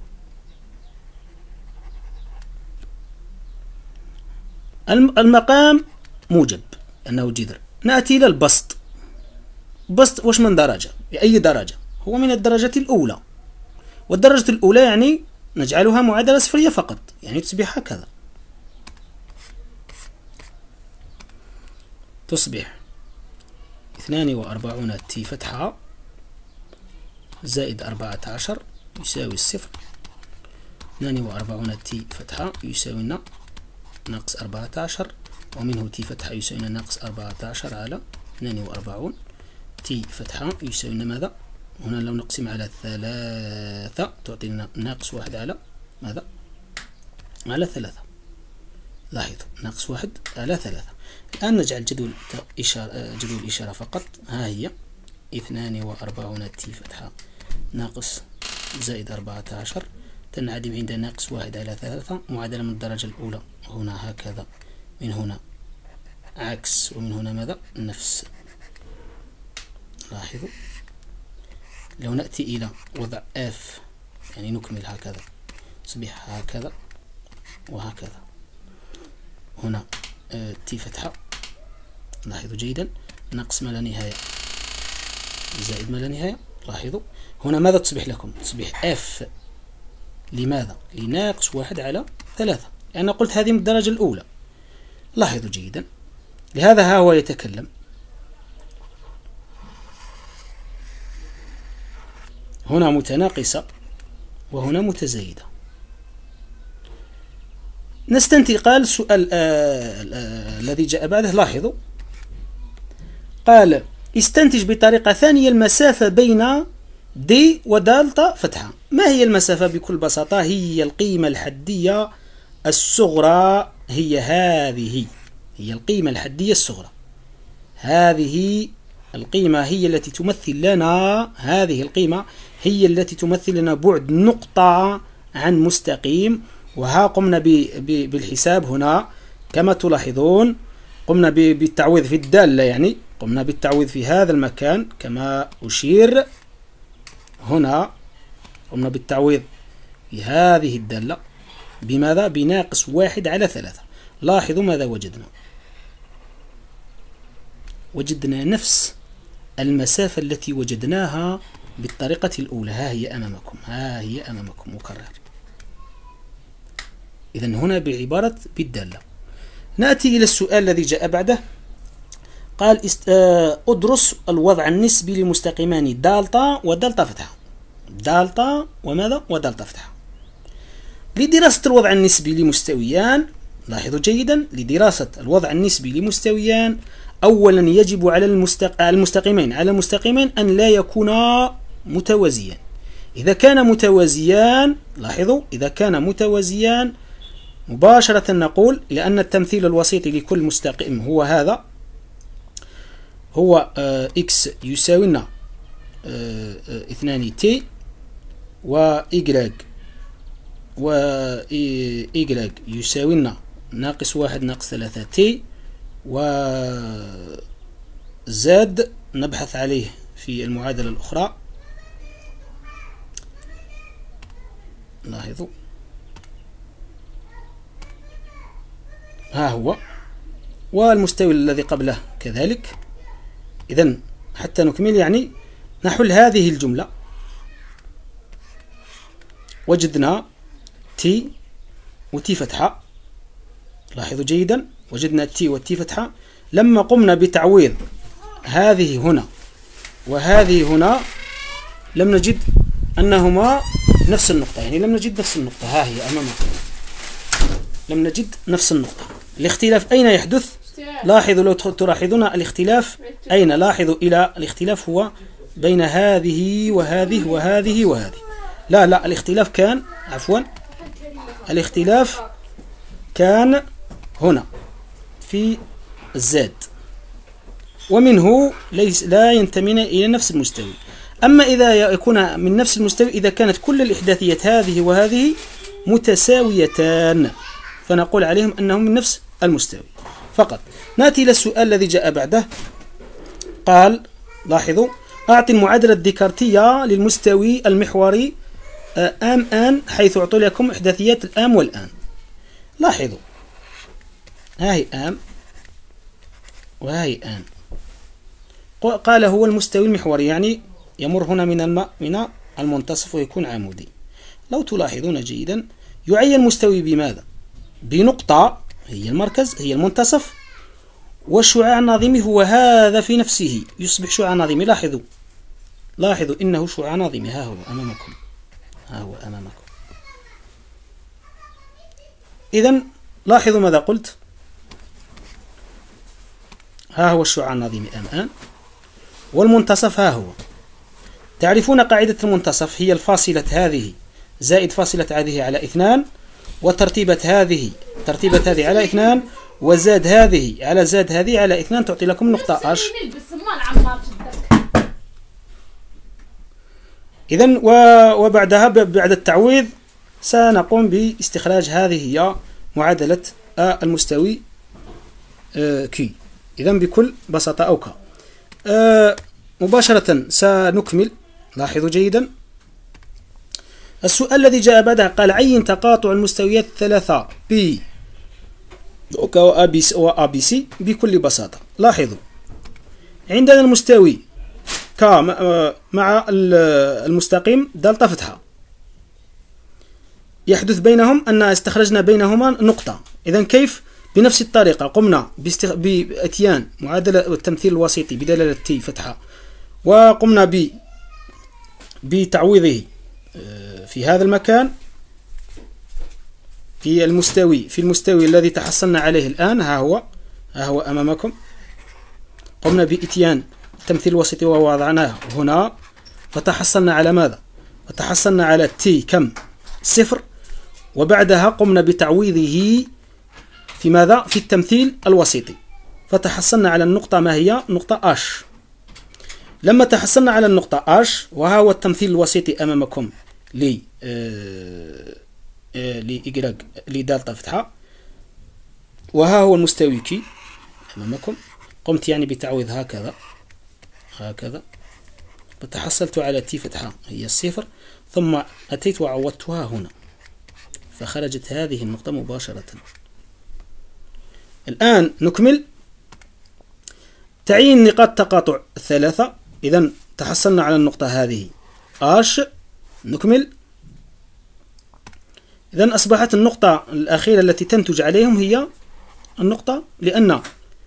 المقام موجب أنه جذر. نأتي إلى البسط. بسط وش من درجة؟ بأي درجة؟ هو من الدرجة الأولى، والدرجة الأولى يعني نجعلها معادلة صفرية فقط، يعني تصبح هكذا، تصبح اثنان وأربعون تي فتحة زائد أربعة عشر يساوي الصفر، اثنان وأربعون تي فتحة يساوي لنا ناقص أربعة عشر، ومنه تي فتحة يساوي لنا ناقص أربعة عشر على اثنان وأربعون تي فتحة يساوي لنا ماذا؟ هنا لو نقسم على ثلاثة تعطي لنا ناقص واحد على ماذا؟ على ثلاثة. لاحظوا ناقص واحد على ثلاثة. الآن نجعل جدول إشارة جدول الإشارة فقط. ها هي اثنان وأربعون تي فتحة ناقص زائد أربعة عشر تنعدم عند ناقص واحد على ثلاثة، معادلة من الدرجة الأولى. هنا هكذا، من هنا عكس، ومن هنا ماذا؟ نفس. لاحظوا لو نأتي إلى وضع F يعني نكمل هكذا، تصبح هكذا وهكذا. هنا آه تي فتحة، لاحظوا جيدا، ناقص ما لا نهاية زائد ما لا نهاية. لاحظوا هنا ماذا تصبح لكم؟ تصبح F. لماذا؟ لناقص واحد على ثلاثة، لأن قلت هذه من الدرجة الأولى. لاحظوا جيدا، لهذا ها هو يتكلم. هنا متناقصة وهنا متزايدة. نستنتج. قال السؤال الذي جاء بعده، لاحظوا قال استنتج بطريقة ثانية المسافة بين دي ودالتا فتحة. ما هي المسافة؟ بكل بساطة هي القيمة الحدية الصغرى، هي هذه، هي القيمة الحدية الصغرى. هذه القيمة هي التي تمثل لنا، هذه القيمة هي التي تمثل لنا بعد نقطة عن مستقيم. وها قمنا بالحساب هنا كما تلاحظون، قمنا بالتعويض في الدالة، يعني قمنا بالتعويض في هذا المكان كما أشير هنا، قمنا بالتعويض في هذه الدالة بماذا؟ بناقص واحد على ثلاثة. لاحظوا ماذا وجدنا؟ وجدنا نفس المسافة التي وجدناها بالطريقة الأولى. ها هي أمامكم، ها هي أمامكم مكرر. إذن هنا بعبارة بالدالة. نأتي إلى السؤال الذي جاء بعده. قال أدرس الوضع النسبي لمستقيمان دالتا ودالتا فتحة. دالتا وماذا؟ ودالتا فتحة. لدراسة الوضع النسبي لمستويان، لاحظوا جيدا، لدراسة الوضع النسبي لمستويان أولا يجب على المستق... المستقيمين على المستقيمين أن لا يكونا متوازيان. إذا كان متوازيان، لاحظوا إذا كان متوازيان مباشرة نقول لأن التمثيل الوسيط لكل مستقيم هو هذا، هو آه إكس يساوي لنا آه آه اثنان تي، و إيجراج و إيجراج يساوي لنا ناقص واحد ناقص ثلاثة تي، و زاد نبحث عليه في المعادلة الأخرى. لاحظوا ها هو، والمستوي الذي قبله كذلك. إذن حتى نكمل يعني نحل هذه الجملة. وجدنا تي وتي فتحة، لاحظوا جيدا، وجدنا تي وتي فتحة. لما قمنا بتعويض هذه هنا وهذه هنا لم نجد أنهما نفس النقطة، يعني لم نجد نفس النقطة. ها هي أمامكم، لم نجد نفس النقطة. الاختلاف أين يحدث؟ لاحظوا لو تلاحظون الاختلاف أين؟ لاحظوا إلى الاختلاف هو بين هذه وهذه وهذه وهذه. لا لا الاختلاف كان، عفوا، الاختلاف كان هنا في الزاد، ومنه ليس لا ينتمي إلى نفس المستوى. أما إذا يكون من نفس المستوى، إذا كانت كل الإحداثيات هذه وهذه متساويتان، فنقول عليهم أنهم من نفس المستوى فقط. نأتي إلى السؤال الذي جاء بعده. قال لاحظوا أعطي المعادلة الديكارتية للمستوي المحوري آم آن، حيث أعطوا لكم إحداثيات الآم والآن. لاحظوا ها هي آم وها هي آن. قال هو المستوي المحوري، يعني يمر هنا من الماء من المنتصف ويكون عمودي. لو تلاحظون جيدا يعين مستوي بماذا؟ بنقطة هي المركز، هي المنتصف، والشعاع الناظمي هو هذا في نفسه، يصبح شعاع ناظمي. لاحظوا لاحظوا إنه شعاع ناظمي. ها هو أمامكم، ها هو أمامكم. إذن لاحظوا ماذا قلت؟ ها هو الشعاع الناظمي الآن، والمنتصف ها هو. تعرفون قاعدة المنتصف هي الفاصلة هذه زائد فاصلة هذه على اثنان، وترتيبة هذه ترتيبة هذه على اثنان، وزاد هذه على زاد هذه على اثنان، تعطي لكم نقطة اش. إذن وبعدها بعد التعويض سنقوم باستخراج هذه هي معادلة المستوي كي. إذن بكل بساطة أو كا مباشرة سنكمل. لاحظوا جيدا السؤال الذي جاء بعدها، قال عين تقاطع المستويات الثلاثة بي وآ بي سي بكل بساطة. لاحظوا عندنا المستوي ك مع المستقيم دلتا فتحة، يحدث بينهم أن استخرجنا بينهما نقطة. إذن كيف؟ بنفس الطريقة قمنا بإتيان معادلة التمثيل الوسيطي بدلالة تي فتحة، وقمنا ب بتعويضه في هذا المكان في المستوي في المستوي الذي تحصلنا عليه الآن. ها هو ها هو أمامكم. قمنا بإتيان التمثيل الوسيطي ووضعناه هنا، فتحصلنا على ماذا؟ فتحصلنا على تي كم؟ صفر. وبعدها قمنا بتعويضه في ماذا؟ في التمثيل الوسيطي، فتحصلنا على النقطة ما هي؟ نقطة اش. لما تحصلنا على النقطة اش، وها هو التمثيل الوسيطي أمامكم ل لإجراج لدالتا فتحة، وها هو المستوي كي أمامكم. قمت يعني بتعويض هكذا هكذا، فتحصلت على تي فتحة هي الصفر، ثم أتيت وعوضتها هنا، فخرجت هذه النقطة مباشرة. الآن نكمل. تعيين نقاط تقاطع الثلاثة. إذن تحصلنا على النقطة هذه اش. نكمل. إذن أصبحت النقطة الأخيرة التي تنتج عليهم هي النقطة، لأن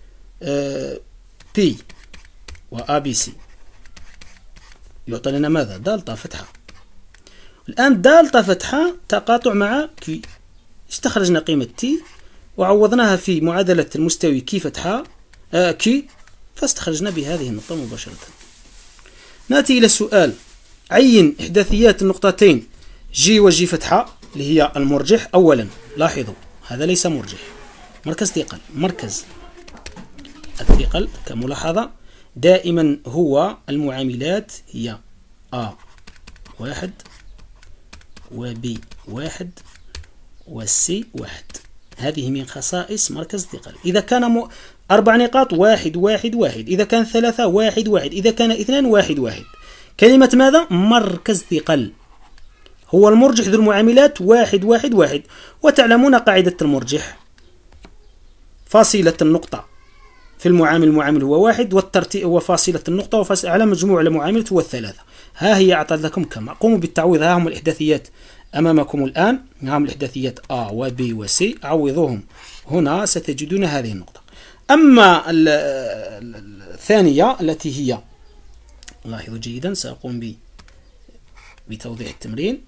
بي وآ بي سي يعطي لنا ماذا؟ دالتا فتحة. الآن دالتا فتحة تقاطع مع كي، استخرجنا قيمة تي وعوضناها في معادلة المستوي كي فتحة آه كي، فاستخرجنا بهذه النقطة مباشرة. نأتي إلى السؤال، عين إحداثيات النقطتين جي وجي فتحة اللي هي المرجح. أولا لاحظوا هذا ليس مرجح، مركز ثقل. مركز الثقل كملاحظة دائما هو المعاملات هي A واحد وبي واحد والسي واحد. هذه من خصائص مركز الثقل. إذا كان م... أربع نقاط واحد واحد واحد، إذا كان ثلاثة واحد واحد، إذا كان اثنان واحد واحد. كلمة ماذا؟ مركز ثقل هو المرجح ذو المعاملات واحد واحد واحد. وتعلمون قاعدة المرجح، فاصلة النقطة في المعامل المعامل هو واحد، والترتيب وفاصلة النقطة وفاصلة على مجموع المعاملات هو الثلاثة. ها هي أعطت لكم كم. قوموا بالتعويض. ها هم الإحداثيات أمامكم الآن، ها هم الإحداثيات A و B و C، عوضوهم هنا ستجدون هذه النقطة. أما الثانية التي هي، لاحظوا جيدا سأقوم ب بتوضيح التمرين.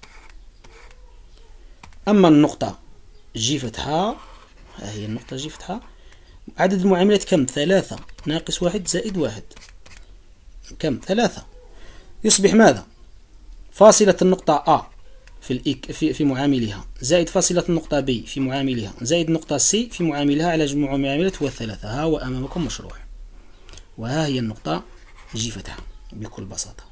أما النقطة جي فتحة، ها هي النقطة جي فتحة، عدد المعاملات كم؟ ثلاثة ناقص واحد زائد واحد، كم؟ ثلاثة. يصبح ماذا؟ فاصلة النقطة A في الإك في في معاملها زائد فاصلة النقطة B في معاملها زائد نقطة C في معاملها على جميع المعاملات هو الثلاثة. ها هو أمامكم مشروح، وها هي النقطة جي فتحة بكل بساطة.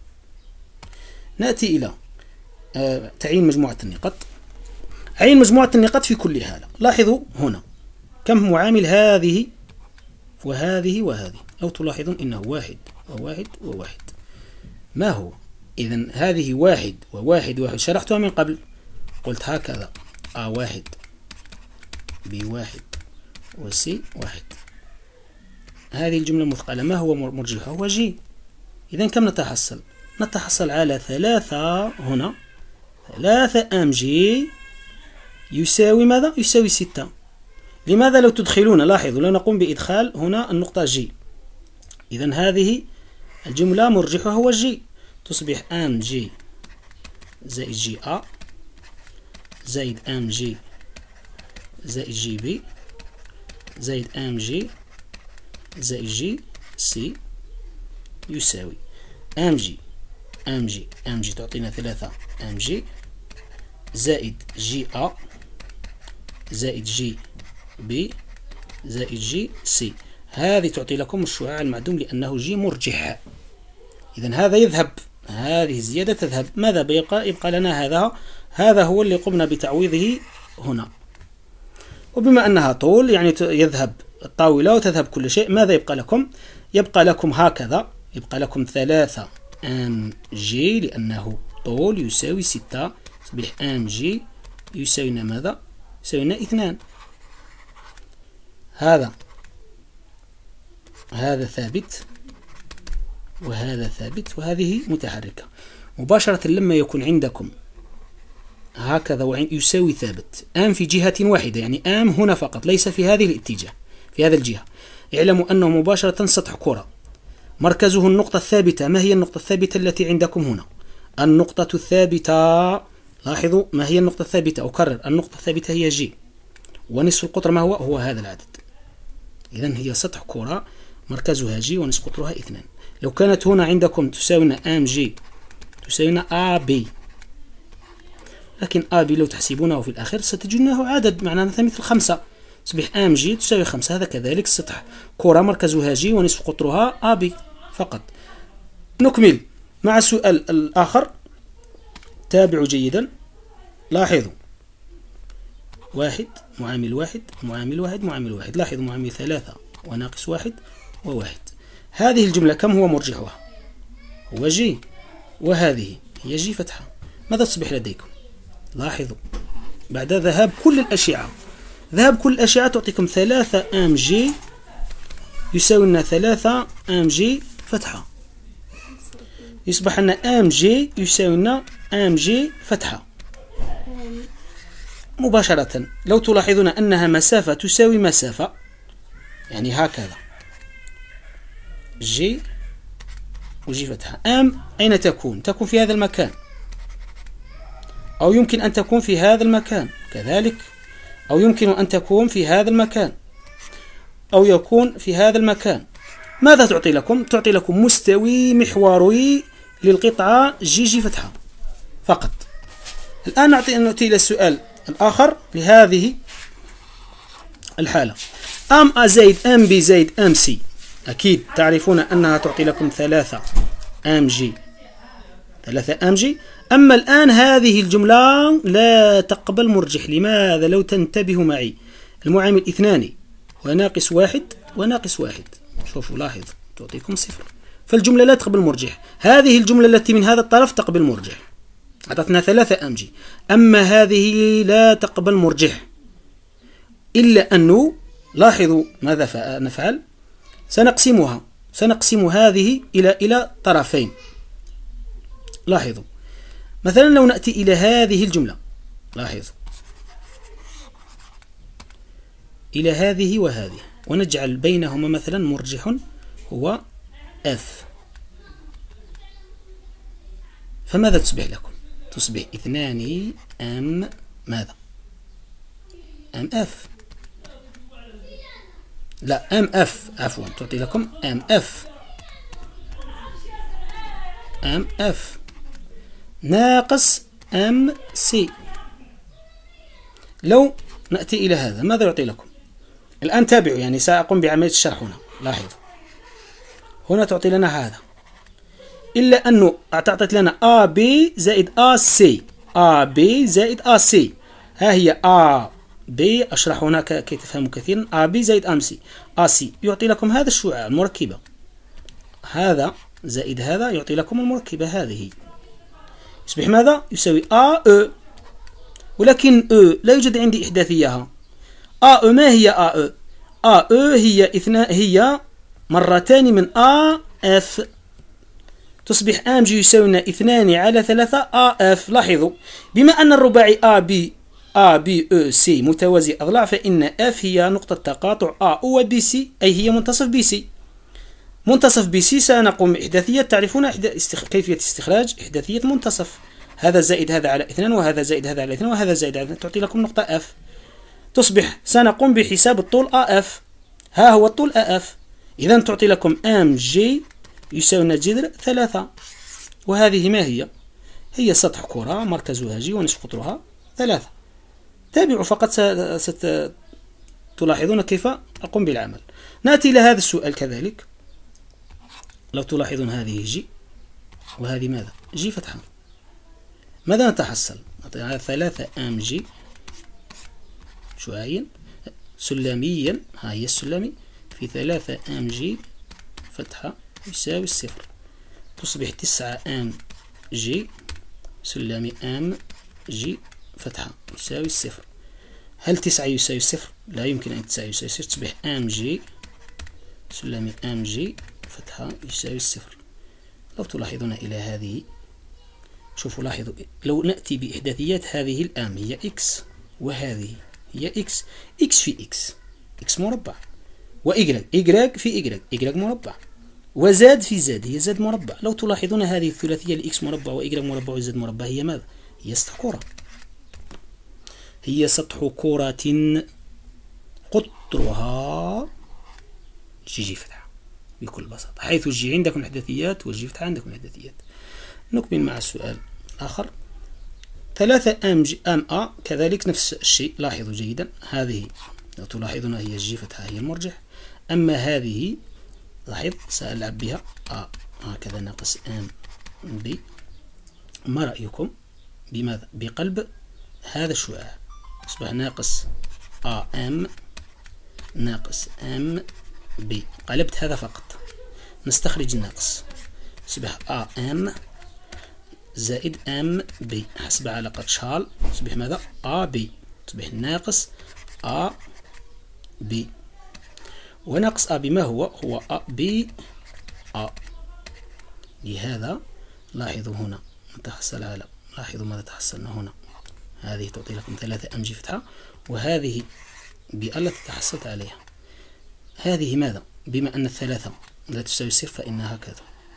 نأتي إلى آه تعيين مجموعة النقاط. عين مجموعة النقاط في كل حالة. لاحظوا هنا كم معامل هذه وهذه وهذه، أو تلاحظون إنه واحد وواحد وواحد. ما هو؟ إذن هذه واحد وواحد وواحد، شرحتها من قبل، قلت هكذا A واحد B واحد و C واحد. هذه الجملة مثقلة. ما هو مرجحها؟ هو جي. إذن كم نتحصل؟ نتحصل على ثلاثة هنا، ثلاثة أم جي يساوي ماذا؟ يساوي ستة. لماذا لو تدخلون؟ لاحظوا لو نقوم بإدخال هنا النقطة جي، إذن هذه الجملة مرجحها هو جي، تصبح ام جي زائد جي A زائد ام جي زائد جي بي زائد ام جي زائد جي سي يساوي ام جي ام جي ام جي تعطينا ثلاثة ام جي زائد جي A زائد جي بي زائد جي سي. هذه تعطي لكم الشعاع المعدوم لأنه جي مرجح. إذا هذا يذهب، هذه الزيادة تذهب. ماذا بيبقى؟ يبقى لنا هذا، هذا هو اللي قمنا بتعويضه هنا. وبما أنها طول يعني يذهب الطاولة وتذهب كل شيء، ماذا يبقى لكم؟ يبقى لكم هكذا، يبقى لكم ثلاثة ام جي لأنه طول يساوي ستة، يصبح ام جي يساوي لنا ماذا؟ يساوي لنا اثنان. هذا هذا ثابت وهذا ثابت وهذه متحركة. مباشرة لما يكون عندكم هكذا يساوي ثابت ام في جهة واحدة، يعني ام هنا فقط ليس في هذه الاتجاه، في هذا الجهة، اعلموا أنه مباشرة سطح كرة مركزه النقطة الثابتة. ما هي النقطة الثابتة التي عندكم هنا؟ النقطة الثابتة، لاحظوا ما هي النقطة الثابتة، أكرر النقطة الثابتة هي جي، ونصف القطر ما هو؟ هو هذا العدد. إذن هي سطح كرة مركزها جي ونصف قطرها اثنان. لو كانت هنا عندكم تساوي ام جي تساوي ا بي، لكن ا بي لو تحسبونه في الآخر ستجدونه عدد، معناه مثل خمسة، تصبح ام جي تساوي خمسة. هذا كذلك سطح كرة مركزها جي ونصف قطرها ا بي فقط. نكمل مع السؤال الآخر، تابعوا جيدا. لاحظوا واحد معامل واحد معامل واحد معامل واحد، لاحظوا معامل ثلاثة وناقص واحد وواحد. هذه الجملة كم هو مرجحها؟ هو جي، وهذه هي جي فتحة. ماذا تصبح لديكم؟ لاحظوا بعد ذهاب كل الأشعة، ذهاب كل الأشعة تعطيكم ثلاثة ام جي يساوي لنا ثلاثة ام جي فتحة، يصبح لنا ام جي يساوي لنا ام جي فتحة. مباشرة لو تلاحظون أنها مسافة تساوي مسافة، يعني هكذا جي وجي فتحة. ام أين تكون؟ تكون في هذا المكان، أو يمكن أن تكون في هذا المكان كذلك، أو يمكن أن تكون في هذا المكان، أو يكون في هذا المكان. ماذا تعطي لكم؟ تعطي لكم مستوي محوري للقطعة جي جي فتحة فقط. الآن نعطي أن نأتي إلى السؤال الآخر لهذه الحالة. ام أ زائد ام بي زائد ام سي، أكيد تعرفون أنها تعطي لكم ثلاثة ام جي، ثلاثة ام جي. أما الآن هذه الجملة لا تقبل مرجح. لماذا؟ لو تنتبهوا معي، المعامل اثنان وناقص واحد وناقص واحد، شوفوا لاحظ تعطيكم صفر، فالجملة لا تقبل مرجح. هذه الجملة التي من هذا الطرف تقبل مرجح، أعطتنا ثلاثة ام جي. أما هذه لا تقبل مرجح، إلا أنه لاحظوا ماذا نفعل؟ سنقسمها، سنقسم هذه إلى إلى طرفين. لاحظوا مثلا لو نأتي إلى هذه الجملة، لاحظوا إلى هذه وهذه، ونجعل بينهما مثلا مرجح هو F، فماذا تصبح لكم؟ تصبح اثنان ام ماذا؟ ام اف، لا ام اف عفوا، تعطي لكم ام اف ام اف ناقص ام سي. لو نأتي إلى هذا ماذا يعطي لكم؟ الآن تابعوا، يعني سأقوم بعملية الشرح هنا. لاحظوا هنا تعطي لنا هذا، إلا أنه أعطت لنا A B زائد A C، A B زائد A C. ها هي A B، أشرح هنا كي تفهموا كثيرا. A B زائد A C، A C يعطي لكم هذا الشعاع المركبة، هذا زائد هذا يعطي لكم المركبة هذه، يصبح ماذا؟ يساوي A E. ولكن E لا يوجد عندي إحداثيها. A E ما هي A E؟ A E هي اثنان، هي مرتان من A F، تصبح ام جي يساوي لنا اثنان على ثلاثة A F. لاحظوا بما أن الرباعي A B A B E C متوازي أضلاع، فإن F هي نقطة تقاطع A و B C، أي هي منتصف B C. منتصف B C سنقوم بإحداثية، تعرفون استخ... كيفية استخراج إحداثية منتصف، هذا زائد هذا على اثنان، وهذا زائد هذا على اثنان، وهذا زائد على اثنان، تعطي لكم نقطة F. تصبح سنقوم بحساب الطول A F، ها هو الطول A F. إذا تعطي لكم ام جي يساوي لنا جذر ثلاثة، وهذه ما هي؟ هي سطح كرة مركزها جي ونصف قطرها ثلاثة. تابعوا فقط ستلاحظون كيف أقوم بالعمل. نأتي إلى هذا السؤال كذلك. لو تلاحظون هذه جي وهذه ماذا؟ جي فتحة. ماذا نتحصل؟ نعطيها ثلاثة أم جي شعاعيا سلميا، ها هي السلمي، في ثلاثة أم جي فتحة يساوي الصفر، تصبح تسعة أم جي سلمي أم جي فتحة يساوي الصفر. هل تسعة يساوي الصفر؟ لا يمكن أن تسعة يساوي الصفر، تصبح أم جي سلمي أم جي فتحة يساوي الصفر. لو تلاحظون إلى هذه، شوفوا لاحظوا، لو نأتي بإحداثيات هذه الأم هي إكس وهذه هي إكس، إكس في إكس، إكس مربع، وإيجراج، إيجراج في إيجراج، إيجراج مربع، وزاد في زاد هي زاد مربع. لو تلاحظون هذه الثلاثية لإكس مربع وإيجراج مربع وزاد مربع هي ماذا؟ هي سطح كرة، هي سطح كرة قطرها جي جي فتحة بكل بساطة، حيث الجي عندكم إحداثيات والجي فتحة عندكم إحداثيات. نكمل مع السؤال الآخر. ثلاثة أم جي أم أ كذلك نفس الشيء. لاحظوا جيدا، هذه لو تلاحظون هي الجي فتحة هي المرجح، أما هذه لاحظ سألعب بها أ هكذا ناقص أم بي. ما رأيكم بماذا؟ بقلب هذا الشعاع، أصبح ناقص أ أم ناقص أم بي، قلبت هذا فقط، نستخرج الناقص، يصبح أ أم زائد أم بي حسب علاقة شال، يصبح ماذا؟ أ بي، يصبح ناقص أ بي، وناقص أ بي ما هو؟ هو أ بي أ. لهذا لاحظوا هنا نتحصل على، لاحظوا ماذا تحصلنا هنا، هذه تعطي لكم ثلاثة أم جي فتحة، وهذه بي التي تحصلت عليها، هذه ماذا؟ بما أن الثلاثة لا تساوي صفر فإنها هكذا،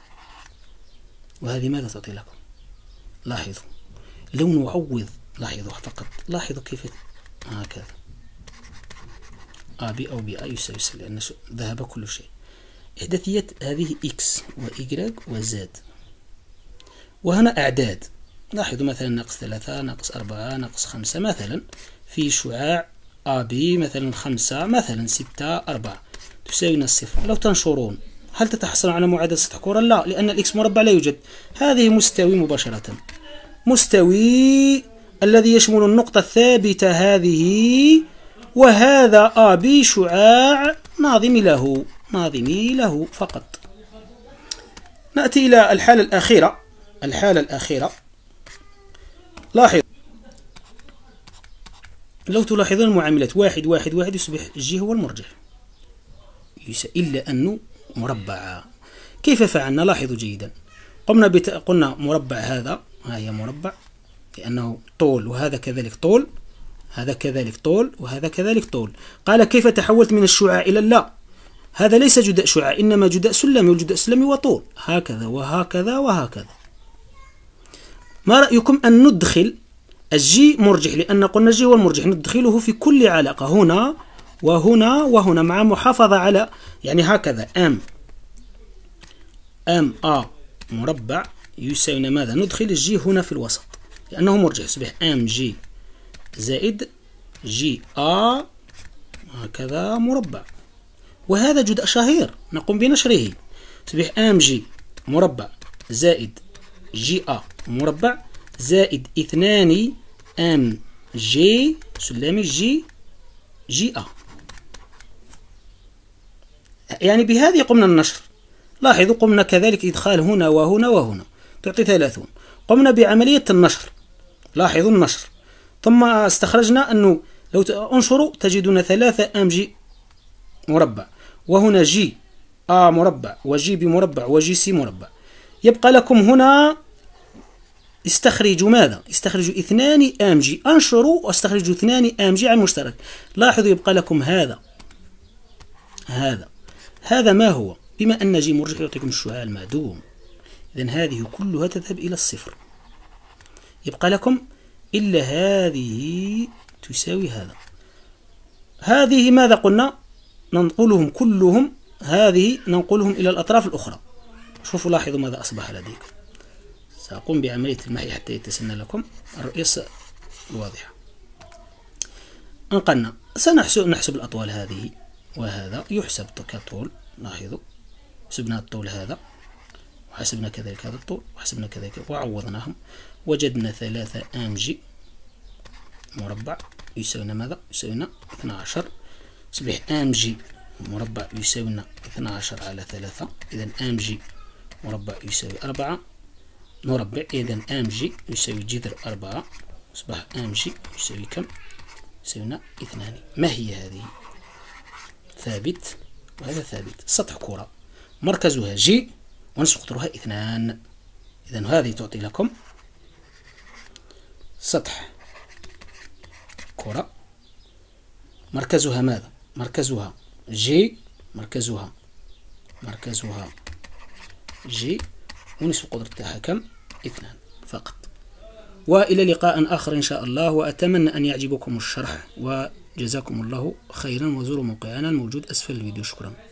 وهذه ماذا تعطي لكم؟ لاحظوا لو نعوض، لاحظوا فقط، لاحظوا كيف هكذا أ بي أو بي أ يساوي صفر لأن ذهب كل شيء. إحداثيات هذه إكس وإيجراج وزاد، وهنا أعداد، لاحظوا مثلا ناقص ثلاثة ناقص أربعة ناقص خمسة مثلا في شعاع أ بي، مثلا خمسة مثلا ستة أربعة تساوي الصفر. لو تنشرون هل تتحصلون على معادلة سطح كرة؟ لا، لأن الإكس مربع لا يوجد. هذه مستوي مباشرة، مستوي الذي يشمل النقطة الثابتة هذه، وهذا أ بي شعاع ناظمي له، ناظمي له فقط. نأتي إلى الحالة الأخيرة. الحالة الأخيرة لاحظ، لو تلاحظون المعاملات واحد واحد واحد يصبح جي هو المرجح، إلا أنه مربع. كيف فعلنا؟ لاحظوا جيدا، قمنا بت... قلنا مربع هذا، ها هي مربع لأنه طول، وهذا كذلك طول، هذا كذلك طول، وهذا كذلك طول. قال كيف تحولت من الشعاع إلى اللا؟ هذا ليس جداء شعاع، إنما جداء سلمي، والجداء سلمي وطول، هكذا وهكذا وهكذا. ما رأيكم أن ندخل الجي مرجح، لأن قلنا الجي هو المرجح، ندخله في كل علاقة هنا وهنا وهنا مع محافظة على، يعني هكذا أم أم أ مربع يساوي ماذا؟ ندخل الجي هنا في الوسط لأنه مرجح، يصبح أم جي زائد جي أ هكذا مربع، وهذا جداء شهير نقوم بنشره، يصبح أم جي مربع زائد جي أ مربع زائد اثنان أم جي سلامي جي جي أ. يعني بهذه قمنا النشر. لاحظوا قمنا كذلك إدخال هنا وهنا وهنا تعطي ثلاثون. قمنا بعملية النشر، لاحظوا النشر، ثم استخرجنا أنه لو انشروا تجدون ثلاثة أم جي مربع، وهنا جي أ مربع وجي بي مربع وجي سي مربع. يبقى لكم هنا استخرجوا ماذا؟ استخرجوا اثنان أم جي، انشروا واستخرجوا اثنان أم جي على المشترك. لاحظوا يبقى لكم هذا هذا هذا ما هو؟ بما أن جي مرجح يعطيكم الشعاع المعدوم، إذن هذه كلها تذهب إلى الصفر، يبقى لكم إلا هذه تساوي هذا. هذه ماذا قلنا؟ ننقلهم كلهم، هذه ننقلهم إلى الأطراف الأخرى. شوفوا لاحظوا ماذا أصبح لديكم. سأقوم بعملية المحي حتى يتسنى لكم الرؤية واضحة. انقلنا سنحسب نحسب الأطوال هذه، وهذا يحسب كطول. لاحظوا حسبنا الطول هذا، وحسبنا كذلك هذا الطول، وحسبنا كذلك، وعوضناهم وجدنا ثلاثة أم جي مربع يساوينا ماذا؟ يساوينا اثنا عشر. يصبح أم جي مربع يساوينا اثنا عشر على ثلاثة، إذا أم جي مربع يساوي أربعة. نربع، إذا أم جي يساوي جذر أربعة، أصبح أم جي يساوي كم؟ يساوينا اثنان. ما هي هذه؟ ثابت، وهذا ثابت. سطح كرة مركزها جي ونصف قطرها اثنان. إذا هذه تعطي لكم سطح كرة مركزها ماذا؟ مركزها جي، مركزها مركزها جي ونصف القطر تاعها كم؟ اثنان فقط. وإلى لقاء آخر إن شاء الله، وأتمنى أن يعجبكم الشرح، وجزاكم الله خيرا، وزوروا موقعنا الموجود أسفل الفيديو. شكرا.